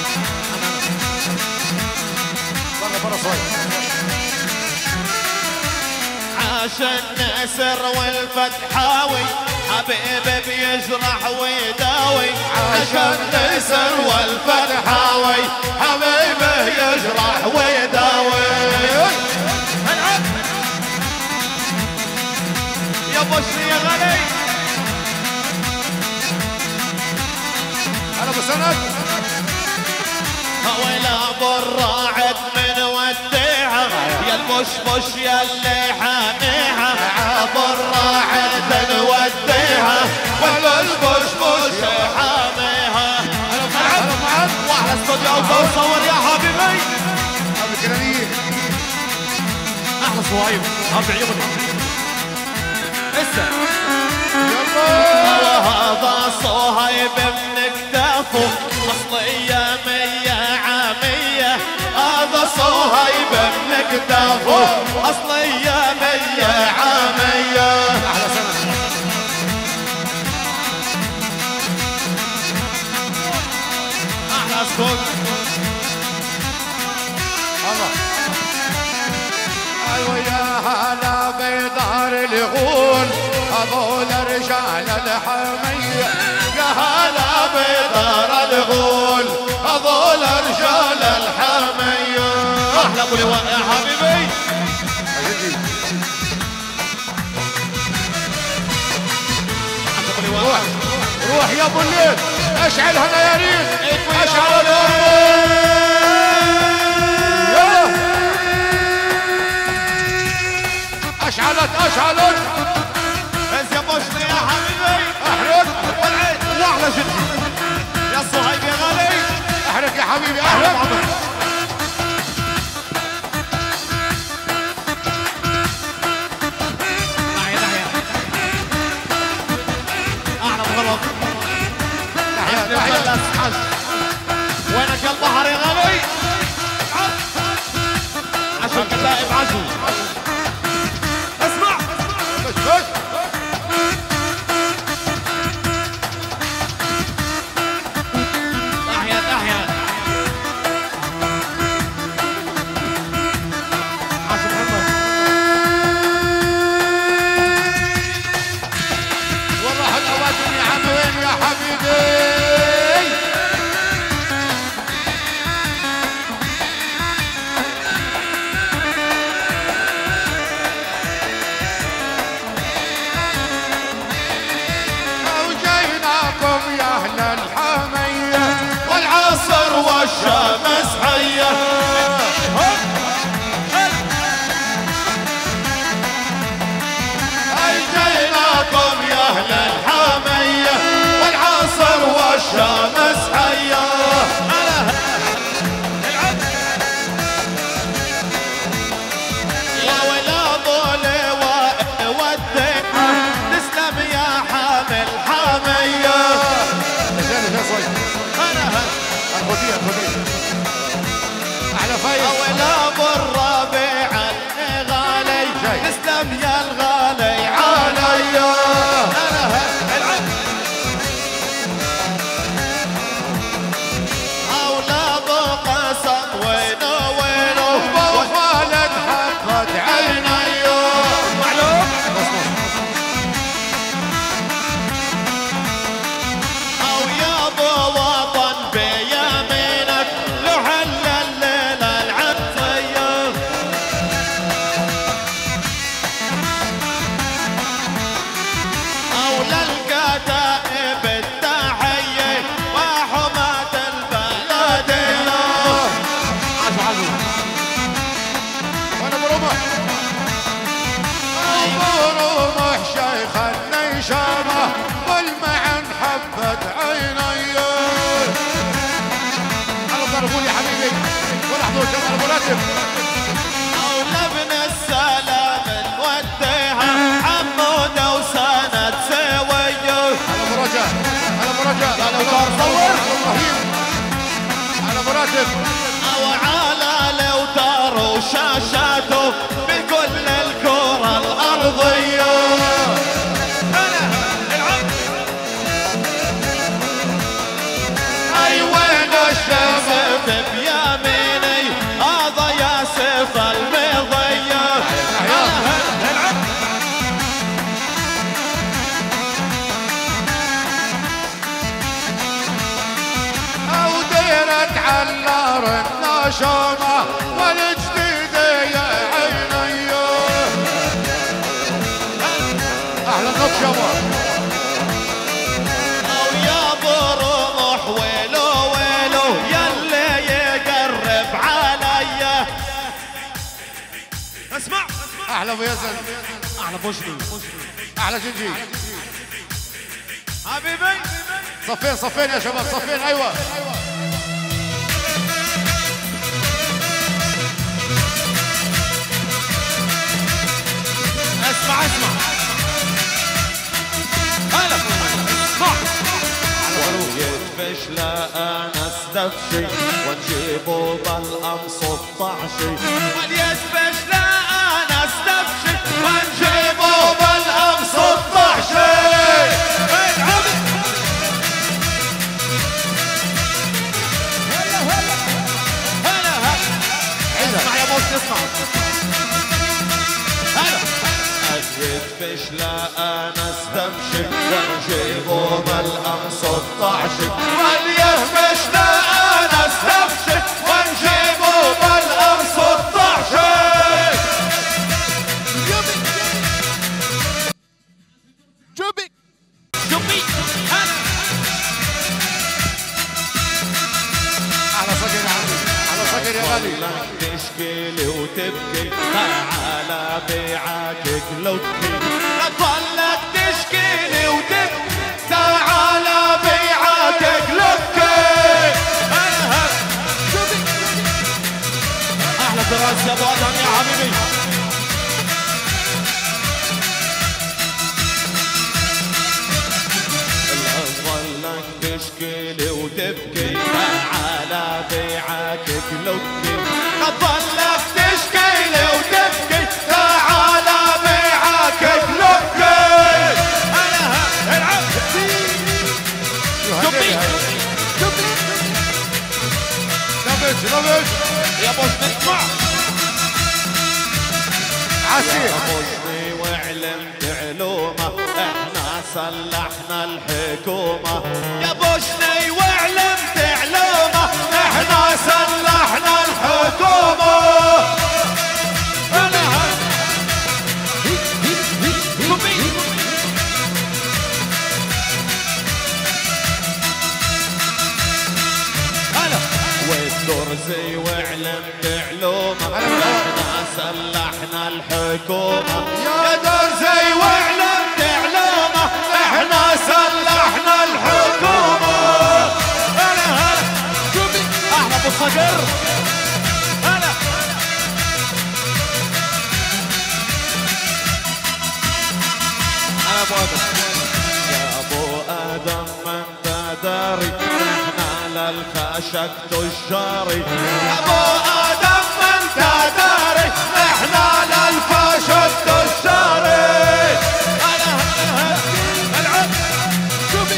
برا برا شوي. عاش النسر والفتحاوي حبيبي بيجرح ويداوي. عاش النسر والفتحاوي حبيبي يجرح ويداوي. العب يا بشري يا غالي. هلا ابو سند. ويلا ابو الراعد من وديها يا المشمش يا اللي حاميها. ابو الراعد من وديها ولا المشمش حاميها. هلا معاذ. واحلى استوديو وصور يا حبيبي. ابو الكرانيين. احلى صوايب اربع عيوني. اسا يلا. هذا صهيب من كتافه اصليه مية عامية. هذا صهيب من كتافه اصليه مية عامية. احلى سنه. احلى صوت. الله. ايوه يا هلا بيدار الغول هذول رجال الحمية. يا هلا بدار الغول هذول رجال الحمية. احلى ابو لواء يا حبيبي. روح روح يا ابو الليل اشعل هنيارين اشعل الليل. يلا اشعلت اشعلت. بس يا بشري يا حبيبي. احرق والعيد واحلى جدي يا صهيب يا غالي. حبيبي اهلا. ناحية ناحية أعلى بغلط ناحية ناحية وينك يا البحر يا غالي؟ عشو الكتائب عشو اسمع خش خش ناحية ناحية عشو محمد والله الأوادم يا عم وين يا حبيبي؟ والشمس حية أجيناكم يا أهل الحمية والعصر والشمس حية يا ولاد ودينا تسلم يا حامل حمية الخدية الخدية أحلى فايز أولا بالربيع الغالي تسلم يا الغالي علي أولاد قسم وينو وينو وخالد حقد عيني معلوم أو يا ابو وطن بيمينك لو حل الليل العطية أو للكتائب التحية وحماة البلدية عشو عشو وانا برمح برمح شيخ النيشامة والمعن حبت عيني على ضربوني يا حبيبي ولحظوا جمال ابو راتب أو لابن السلام نوديها حمودة وسند سويه على مرجع على مرجع على صور صور ابراهيم على مراتب أو على لوتار وشاشاته بكل الكرة الأرضية أي وين الشمس بيميني هذا ياسف المضية او ديرة علار النشامة والجديد يا عيني احلى نقشمة أو يا برمح ويلو ويلو يلي يقرب علي اسمع احلى ابو يزن احلى بشري احلى جنجي حبيبي صفين صفين يا شباب صفين ايوه اسمع اسمع هلا اسمع يدفش لا انا استفشي ونجيبه بالامس الطعشي واليدفش لا انا استفشي ونجيبه بالامس الطعشي اسمع يا موس اسمع هلا يدفش لا انا استمشي ونجيبه بالامس الطعشي واليدفش لا انا استمشي ونجيبه بالامس الطعشي جوبي جوبي هلا على صقر يا عمي على صقر يا غالي تشكي لي وتبكي تعالى بيعك قلوبكي ضلك تشكي لي وتبكي تعالى بيعك قلوبكي وتبكي على بيعك كلوكي خطلك تشكي لي وتبكي على بيعك كلوكي انا العب شوفي شوفي نبش نبش يا بوش نسمع عسير حسني وعلمت علومه احنا صلحنا الحكومه يا بوشني وعلمت علومه احنا صلحنا الحكومه انا انا والدرزي وعلمت علومه احنا صلحنا الحكومه يا درزي وعلمت علومه احنا صلحنا الحكومه هلا هلا شوفي احنا ابو صقر هلا انا ابو ادم يا ابو ادم من داري احنا للخشك تجاري يا ابو ادم من داري احنا للخشك تجاري هلا هلا هلا العب شوفي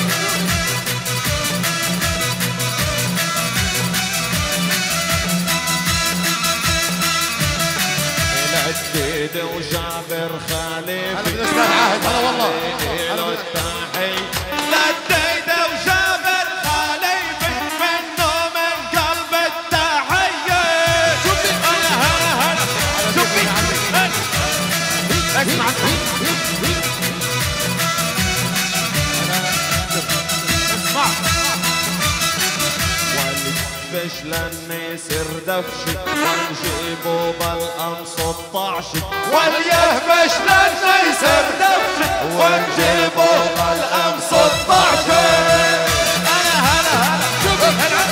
الجديد وجابر خليفي هلا بالاستاذ عاهد هلا والله هلا التحي للجديد وجابر خليفي منه من قلب التحية شوفي هلا هلا هلا شوفي اسمع اسمع والفش لاني سر دفشي ونجيبه بالام ستاشر واليهبش لاني سر دفشي ونجيبه بالام ستاشر هلا هلا هلا شوفي هلا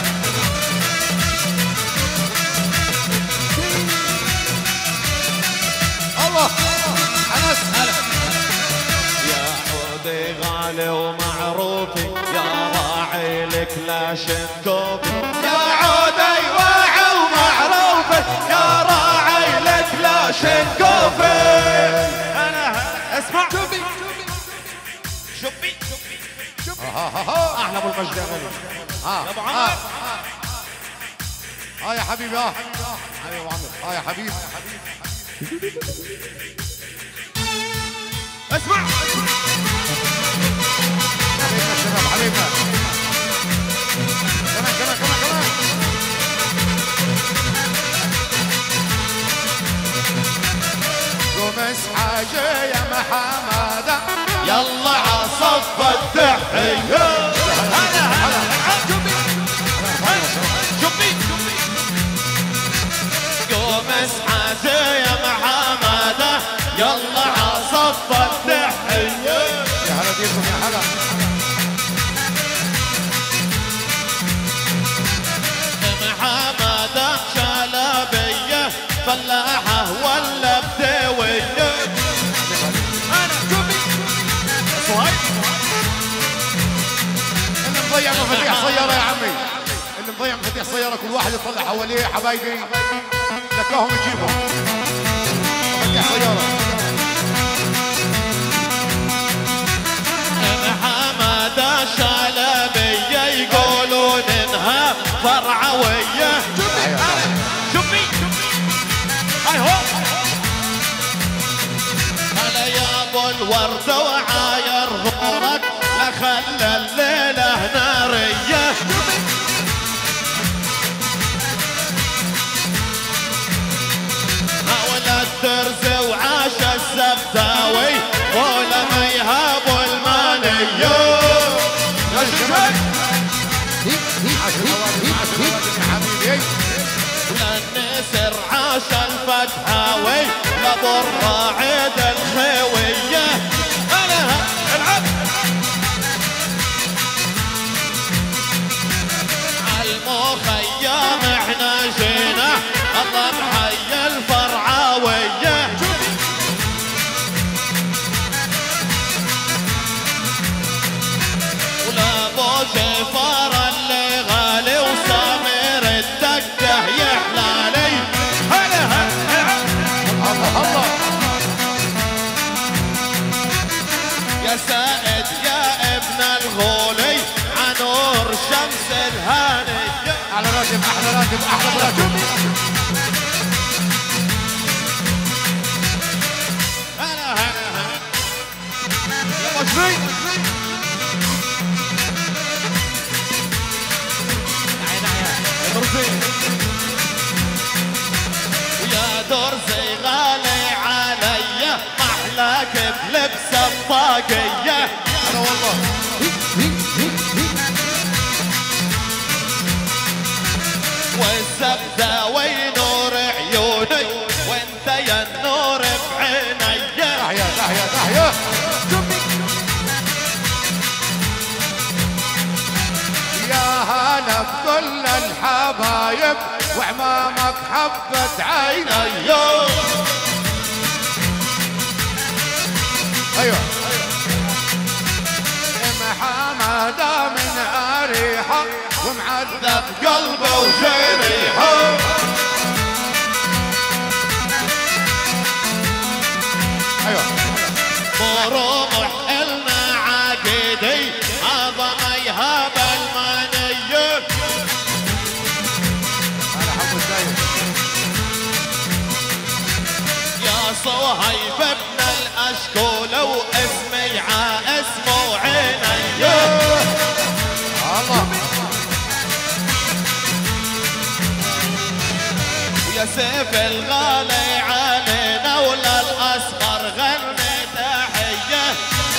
الله انس هلا يا عودي غالي ومعروفي يا راعي الكلاشنكوفي يا عودي واعي ومعروفي يا راعي الكلاشنكوفي انا اسمع شوفي شوفي شوفي احلى ابو المجد يا غالي ها يا ابو عمر ها يا حبيبي ها ها يا ابو عمر ها يا حبيبي اسمع حبيبنا الشباب حبيبنا كمان كمان كمان كمان قومس حاجة يا محمد يلا عصف التحية هلا هلا شوفي شوفي قوم اسحاجة يا محمد يلا عصف التحية يا هلا ديكم يا هلا محمد شلبية فلاحة ولا بدوية أنا شوفي صهيب اللي مضيع مفاتيح سيارة يا عمي اللي مضيع مفاتيح سيارة كل واحد يطلع حواليه حبايبي لكاهم يجيبهم مفاتيح سيارة محمد شلبية يقولون انها فرعوية شوفي هاي هو هلا يا ابو الورد وعاير ظهرك لخلى الليلة نارية هاول الدرز وعاش السبتاوي ولما يهابوا المانية يا شباب عشر مواد عشر مواد يا حبيبي للنسر عاش الفتحاوي لابو الراعد الخوية انا العب عالمخيم احنا جينا الله محي الفرعاوية ولابو جفار الهانية. على راتب احلى راتب احلى راتب. هلا هلا هلا يلا شوي. يا درزي غالي علي محلاك بلبس الطاقية. انا والله والزبدة وينور عيوني وانت يا النور بعيني. تحيا تحيا تحيا. يا هلا بكل الحبايب وعمامك حبة عيني. ايوه محمد من أريحة ومعذب قلبه وجريحه. ايوه مرمح إلنا عقدي عظم يهاب المنية. انا حمو السيد. يا صهيب ابن الأشكول واسمي ع اسمه عيني. الله يا سيف الغالي علينا ولا الأصغر غني تحية.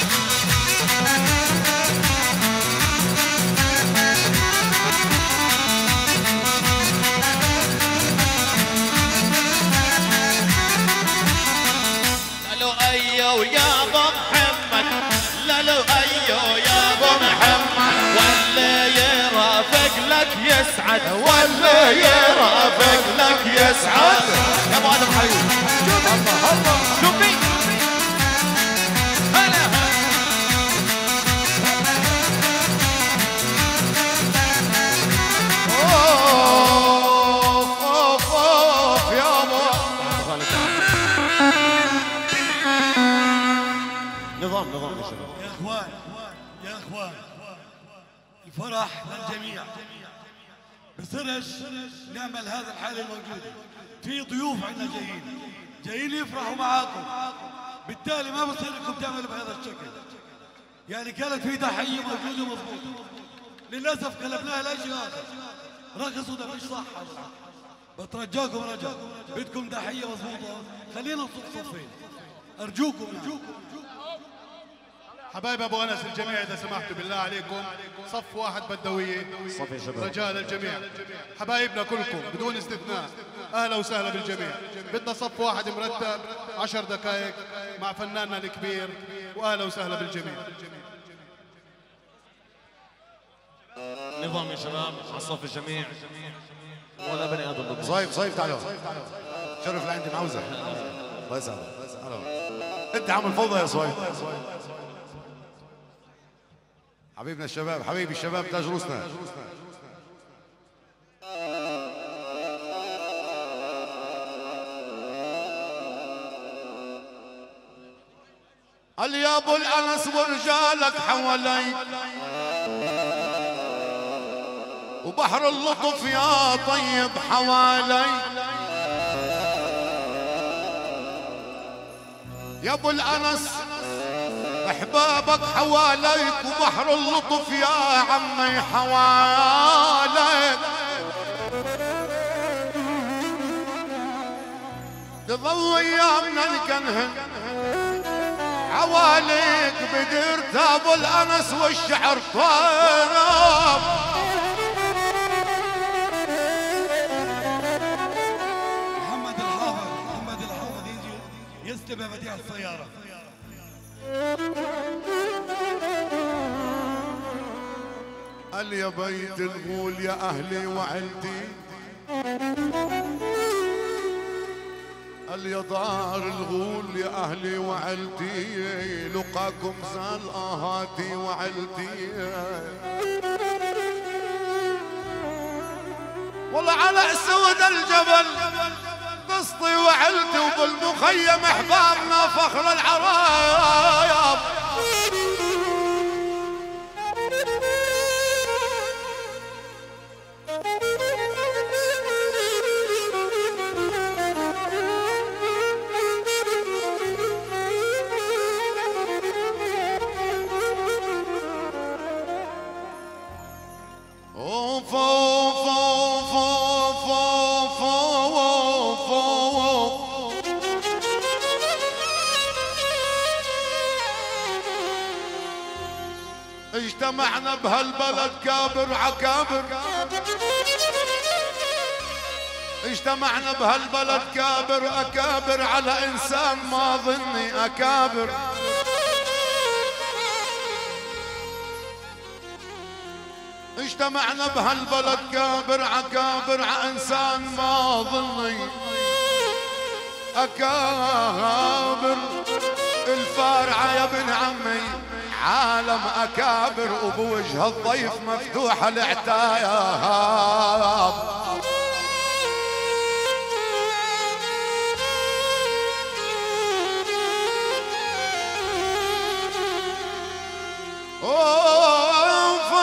لالو أيو يا أبو محمد لالو أيو يا أبو محمد واللي يرافق لك يسعد واللي يرافق لك يسعد. يا ابو ادم حبيبي الله الله. شوفي هلا اوف اوف اوف يا ابو. نظام نظام يا شباب. يا اخوان يا اخوان الفرح للجميع بسرش نعمل هذا الحال الموجود. في ضيوف عندنا جايين جايين يفرحوا معاكم، بالتالي ما بصير انكم تعملوا بهذا الشكل. يعني كانت في تحيه موجوده مضبوطه، للاسف قلبناها لشيء اخر. رقصوا ده مش صح. بترجاكم رجاء بدكم تحيه مضبوطه، خلينا نصف صفين ارجوكم يعني. حبايب ابو انس الجميع اذا سمحتوا بالله عليكم صف واحد بدويه. صف يا شباب. رجال الجميع حبايبنا كلكم بدون استثناء اهلا وسهلا بالجميع. بدنا صف واحد مرتب عشر دقائق مع فناننا الكبير واهلا وسهلا بالجميع. نظام يا شباب على الصف الجميع ولا بني ادم ضد. صايب صايب تعالوا شرف لعندي معوزة. الله يسعدك. انت عامل فوضى يا صايب. حبيبنا الشباب حبيبي الشباب تاج روسنا. قال يا ابو الانس ورجالك حوالي وبحر اللطف يا طيب حوالي. يا ابو الانس احبابك حواليك وبحر اللطف يا عمي حواليك. تضوي ايامنا الكنهن حواليك بدرت ابو الانس والشعر طيب. محمد الحافظ محمد الحافظ يجي يسلب مفاتيح السياره. قال يا بيت الغول يا اهلي وعيلتي. قال يا دار الغول يا اهلي وعيلتي لقاكم زال اهاتي وعيلتي. والله على اسود الجبل قسطي وعيلتي وبالمخيم احبابنا فخر العرايب. اوف اوف اوف اوف اوف اوف. اجتمعنا بهالبلد كابر عكابر، اجتمعنا بهالبلد كابر أكابر على إنسان ما ظني أكابر. اجتمعنا بهالبلد كابر عكابر على إنسان ما ظني أكابر. الفارعة يا ابن عمي عالم أكابر، وبوجه الضيف مفتوح العتاب. اوف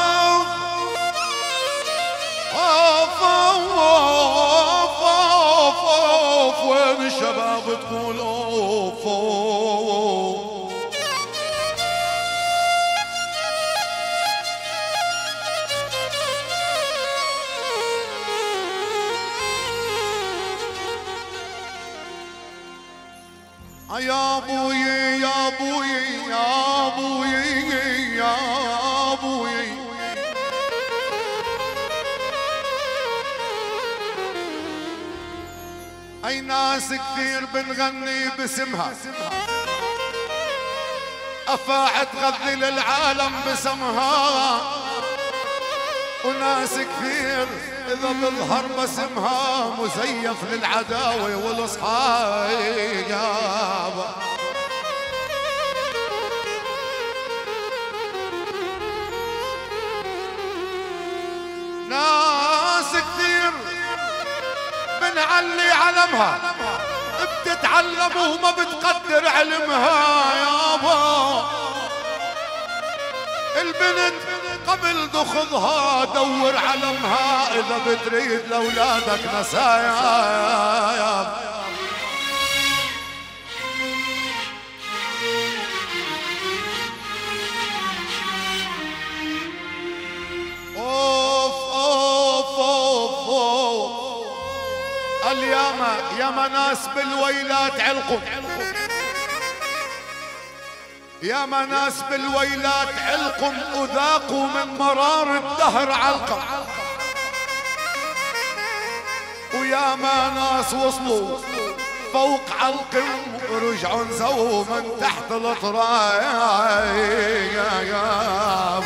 اوف اوف اوف اوف. وين الشباب تقول اوف اوف. يا ابوي يا ابوي يا ابوي يا ابوي. اي ناس كثير بنغني باسمها، افاعت تغذي للعالم باسمها، وناس كثير إذا بظهر باسمها مزيف للعداوة والأصحاب. ناس كثير بنعلي علمها، بتتعلم وما بتقدر علمها يابا. البنت قبل دخضها دور علمها، إذا بتريد لأولادك نسايا. أوف أوف أوف أوف. الياما ياما ناس بالويلات علقوا، يا ناس بالويلات علقم وذاقوا من مرار الدهر علقم، ويا ما ناس وصلوا فوق علقم ورجعوا نزوا من تحت الطرايا.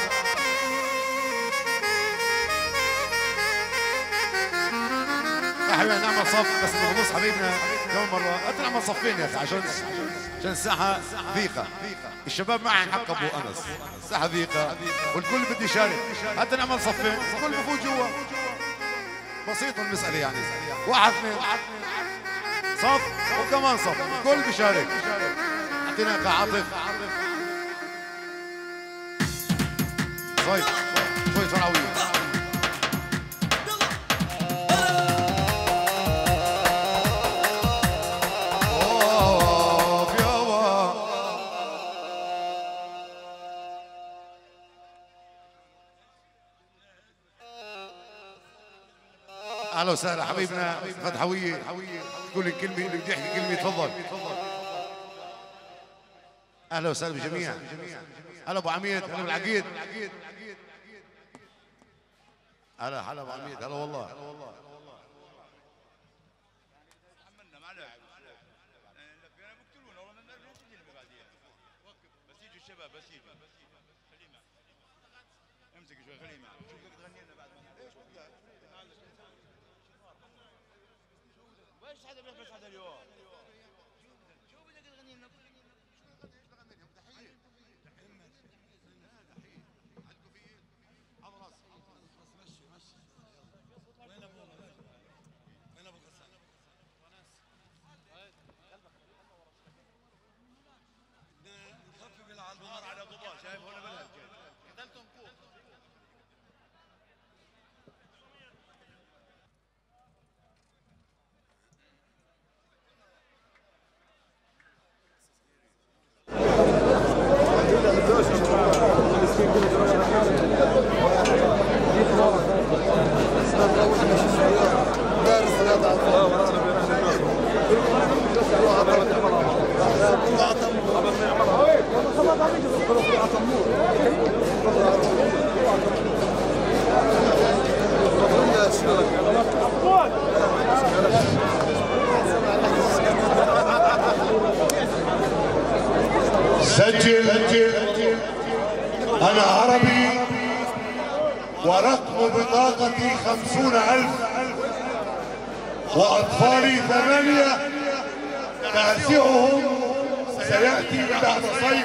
يا حبيبي نعمل صف بس نخلص حبيبنا كم مرة. هات نعمل صفين يا أخي عشان عشان الساحة ضيقة. الشباب معي حق أبو أنس، الساحة ضيقة والكل بده يشارك. هات نعمل صفين الكل بفوت جوا. بسيطة المسألة يعني، واحد اثنين صف وكمان صف الكل بيشارك. أعطينا عاطف صيد صيد فرعوية. اهلا وسهلا حبيبنا فتحويه. كل كلمه اللي بده يحكي كلمه يتفضل. اهلا وسهلا بالجميع. هلا ابو عميد، هلا بالعقيد. هلا هلا ابو عميد، هلا والله. ورقم بطاقتي خمسون ألف، وأطفالي ثمانية تاسعهم سيأتي بعد صيف.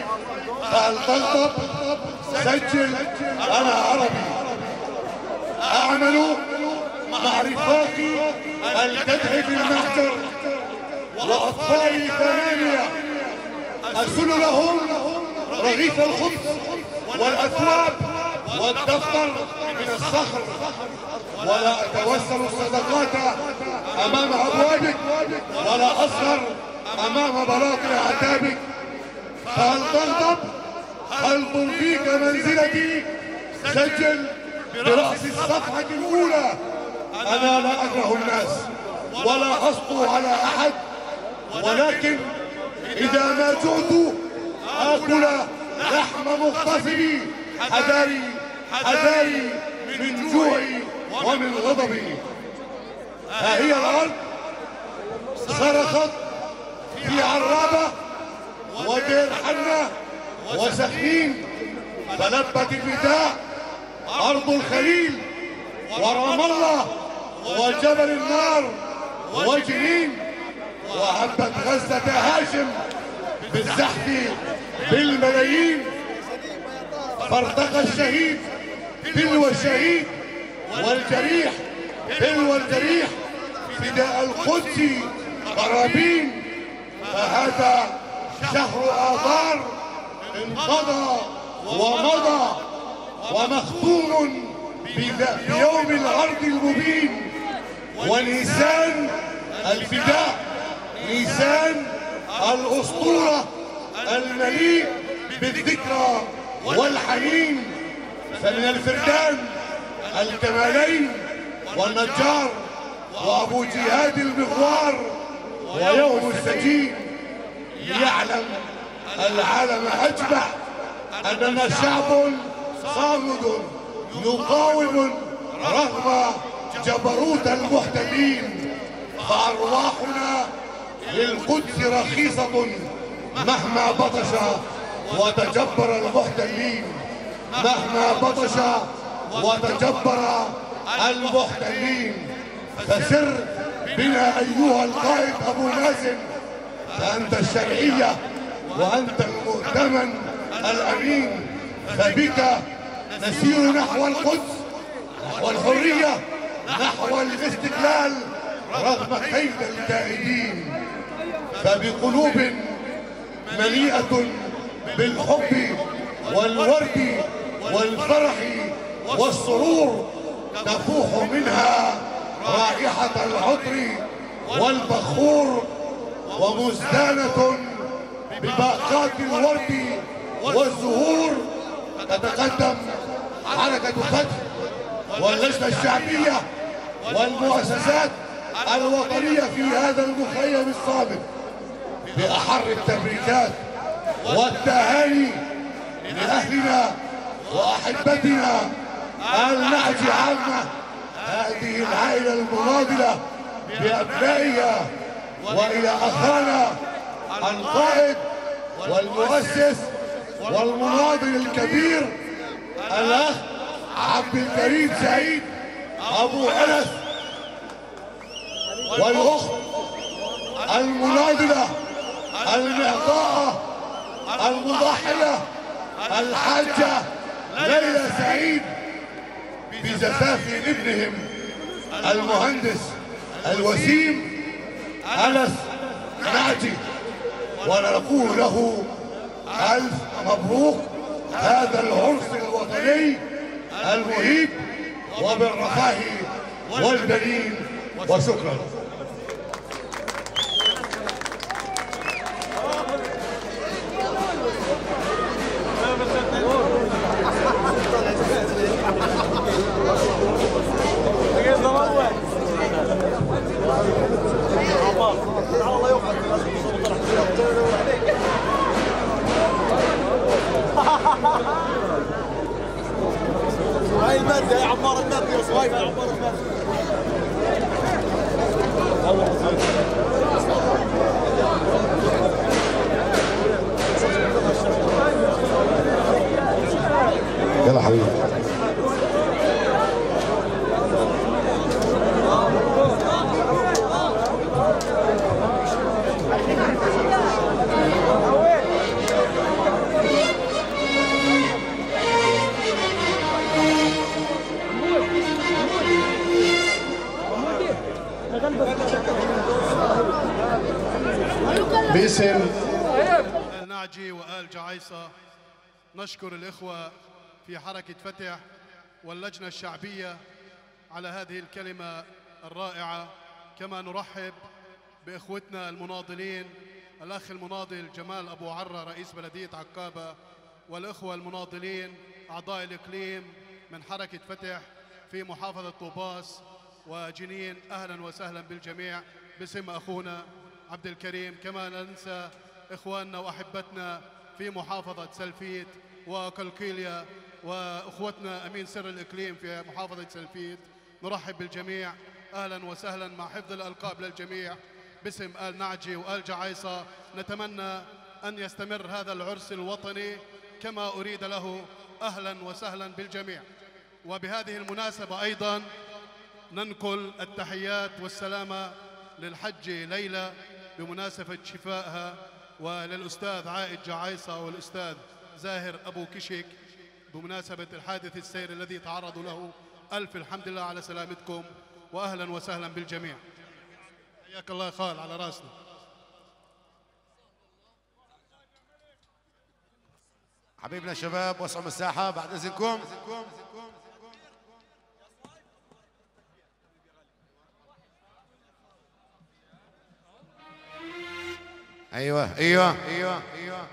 فالطلطب سجل أنا عربي أعمل مع رفاقي الكدح في المحجر، وأطفالي ثمانية أرسل لهم رغيف الخبز والأثواب والدفتر من الصخر، ولا أتوسل الصدقات أمام أبوابك ولا أصغر أمام بلاطل عتابك. فهل تغضب؟ هل ترضيك منزلتي؟ سجل برأس الصفحة الأولى أنا لا أكره الناس ولا أسطو على أحد، ولكن إذا ما جعت آكل لحم مغتصبي حذاري حذاري من جوعي ومن غضبي. ها هي الأرض صرخت في عرابة ودير حنة وسخين، فلبت النداء أرض الخليل ورام الله وجبل النار وجنين، وهبت غزة هاشم بالزحف بالملايين، فارتقى الشهيد تلو الشهيد والجريح تلو الجريح، فداء القدس قرابين. فهذا شهر آذار انقضى ومضى ومختوم بيوم العرض المبين، ونيسان الفداء نيسان الأسطورة المليء بالذكرى والحنين. فمن الفردان الكمالين والنجار وأبو جهاد المغوار ويوم السجين، يعلم العالم أجمع أننا شعب صامد يقاوم رغم جبروت المحتلين، فأرواحنا للقدس رخيصة مهما بطش وتجبر المحتلين، مهما بطش وتجبر المحتلين. فسر بنا أيها القائد أبو مازن، فأنت الشرعية وأنت المؤتمن الأمين، فبك نسير نحو القدس، نحو الحرية، نحو الاستقلال رغم كيد الكائدين. فبقلوب مليئة بالحب والورد والفرح والسرور تفوح منها رائحة العطر والبخور، ومزدانة بباقات الورد والزهور تتقدم حركة فتح واللجنة الشعبية والمؤسسات الوطنية في هذا المخيم الصامت بأحر التبريكات والتهاني لأهلنا وأحبتنا النعج عامة، هذه العائلة المناضلة بأبنائها، وإلى أخانا القائد والمؤسس والمناضل الكبير الأخ عبد الكريم سعيد أبو أنس، والأخت المناضلة المعطاءة المضحية الحاجة ليلى سعيد بزفاف ابنهم المهندس الوسيم أنس ناجي، ونقول له ألف مبروك هذا العرس الوطني المهيب وبالرفاه والبنين، وشكرا. هاي المادة يا عمار، المادة يا صهيب، يا عمار المادة. يلا حبيبي. باسم آل ناجي وآل جعيصة نشكر الإخوة في حركة فتح واللجنة الشعبية على هذه الكلمة الرائعة. كما نرحب بإخوتنا المناضلين، الأخ المناضل جمال أبو عرة رئيس بلدية عقابة، والإخوة المناضلين أعضاء الإقليم من حركة فتح في محافظة طوباس وجنين. أهلا وسهلا بالجميع باسم أخونا عبد الكريم. كما لا ننسى إخواننا وأحبتنا في محافظة سلفيت وقلقيلية وأخوتنا أمين سر الإقليم في محافظة سلفيت. نرحب بالجميع، أهلا وسهلا مع حفظ الألقاب للجميع باسم آل ناجي وآل جعيصة. نتمنى أن يستمر هذا العرس الوطني كما أريد له. أهلا وسهلا بالجميع. وبهذه المناسبة أيضا ننقل التحيات والسلامة للحج ليلى بمناسبة شفائها، وللأستاذ عائد جعيصة والأستاذ زاهر أبو كشك بمناسبة الحادث السير الذي تعرضوا له. ألف الحمد لله على سلامتكم وأهلا وسهلا بالجميع. حياك الله يا خال على راسنا. حبيبنا الشباب وسعوا مساحة بعد إذنكم. ايوه ايوه ايوه ايوه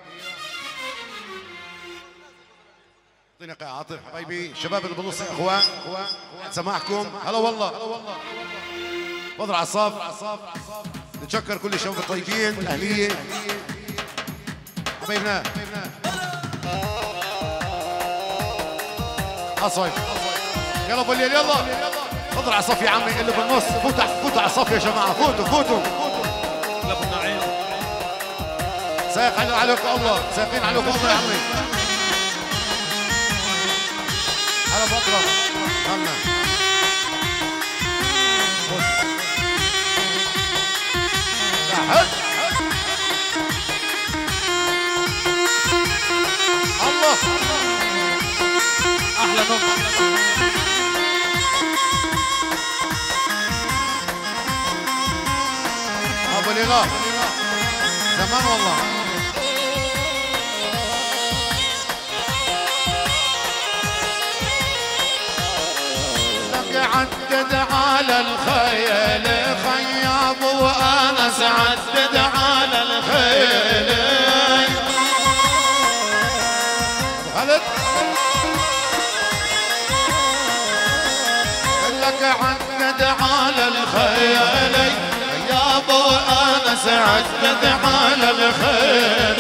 اعطيني قاع عاطف حبايبي. الشباب اللي بالنص يا اخوان اخوان سماحكم. هلا والله هلا والله. تفضلوا على الصف. نتشكر كل الشباب الطيبين والاهليه حبايبنا. عصايب يلا ابو الليل يلا. تفضل على الصف يا عمي اللي بالنص. فوتوا فوتوا على الصف يا جماعه. فوتوا فوتوا ابو النعيم سايق عليكم الله. سايقين عليكم الله يا عمي. هلا بكرم. هلا تحت الله. احلى نوم. ابو ليلى زمان والله. لك عدد على الخيل خياب وانس عدد على الخيل. خالد لك عدد على الخيل يا ابو انس عدد على الخيل.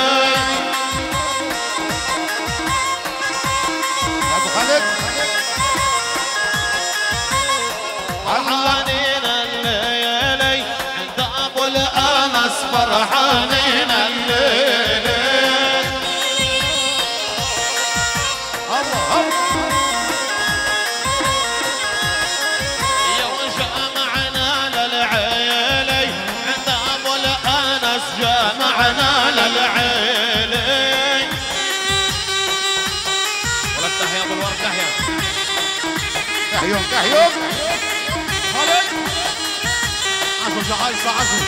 يا ابو خالد فرحانين الليلي عند ابو الانس فرحانين الليلي. الله يوم جمعنا للعيلي عند ابو الانس جمعنا للعيلي. ولا تحيا ابو الورد تحيا تحيوم تحيوم. عشو جعيصة عشو.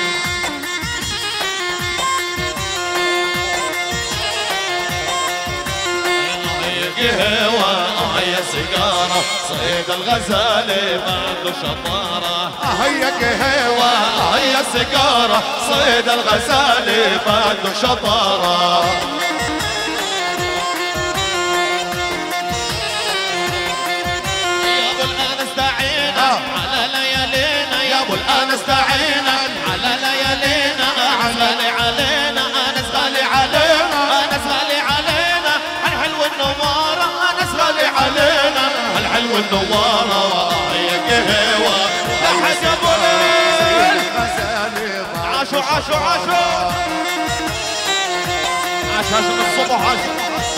قهوة هيا سيجارة صيد الغزالة بعده شطارة. هيا قهوة هيا سيجارة صيد الغزالة بعده شطارة. يا ابو الانس تعينا على ليالينا. يا ابو الانس تعينا على ليالينا. غالي علينا انس غالي علينا. انس غالي علينا الحلو النوارة. انس غالي علينا الحلو النوارة. يا قهوة لحد ابو الليل. عاشو عاشو عاشو عاشو عاشو من الصبح عاشو.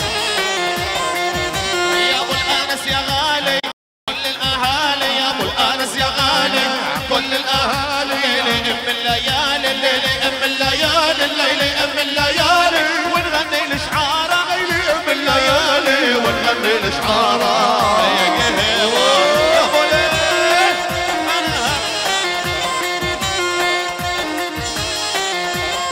يا ابو الانس يا غالي كل الاهالي. يا ابو الانس يا غالي كل الاهالي. ام الليالي الليلي ام الليالي الليلي ام الليالي. ونغني الاشعار ام الليالي ونغني الاشعار. يا قهوة يا ابو الليل.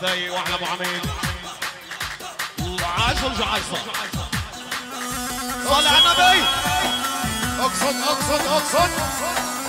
حمداي واحلى ابو عميد وعاشر جعيصه. صلي على النبي. اقصد اقصد اقصد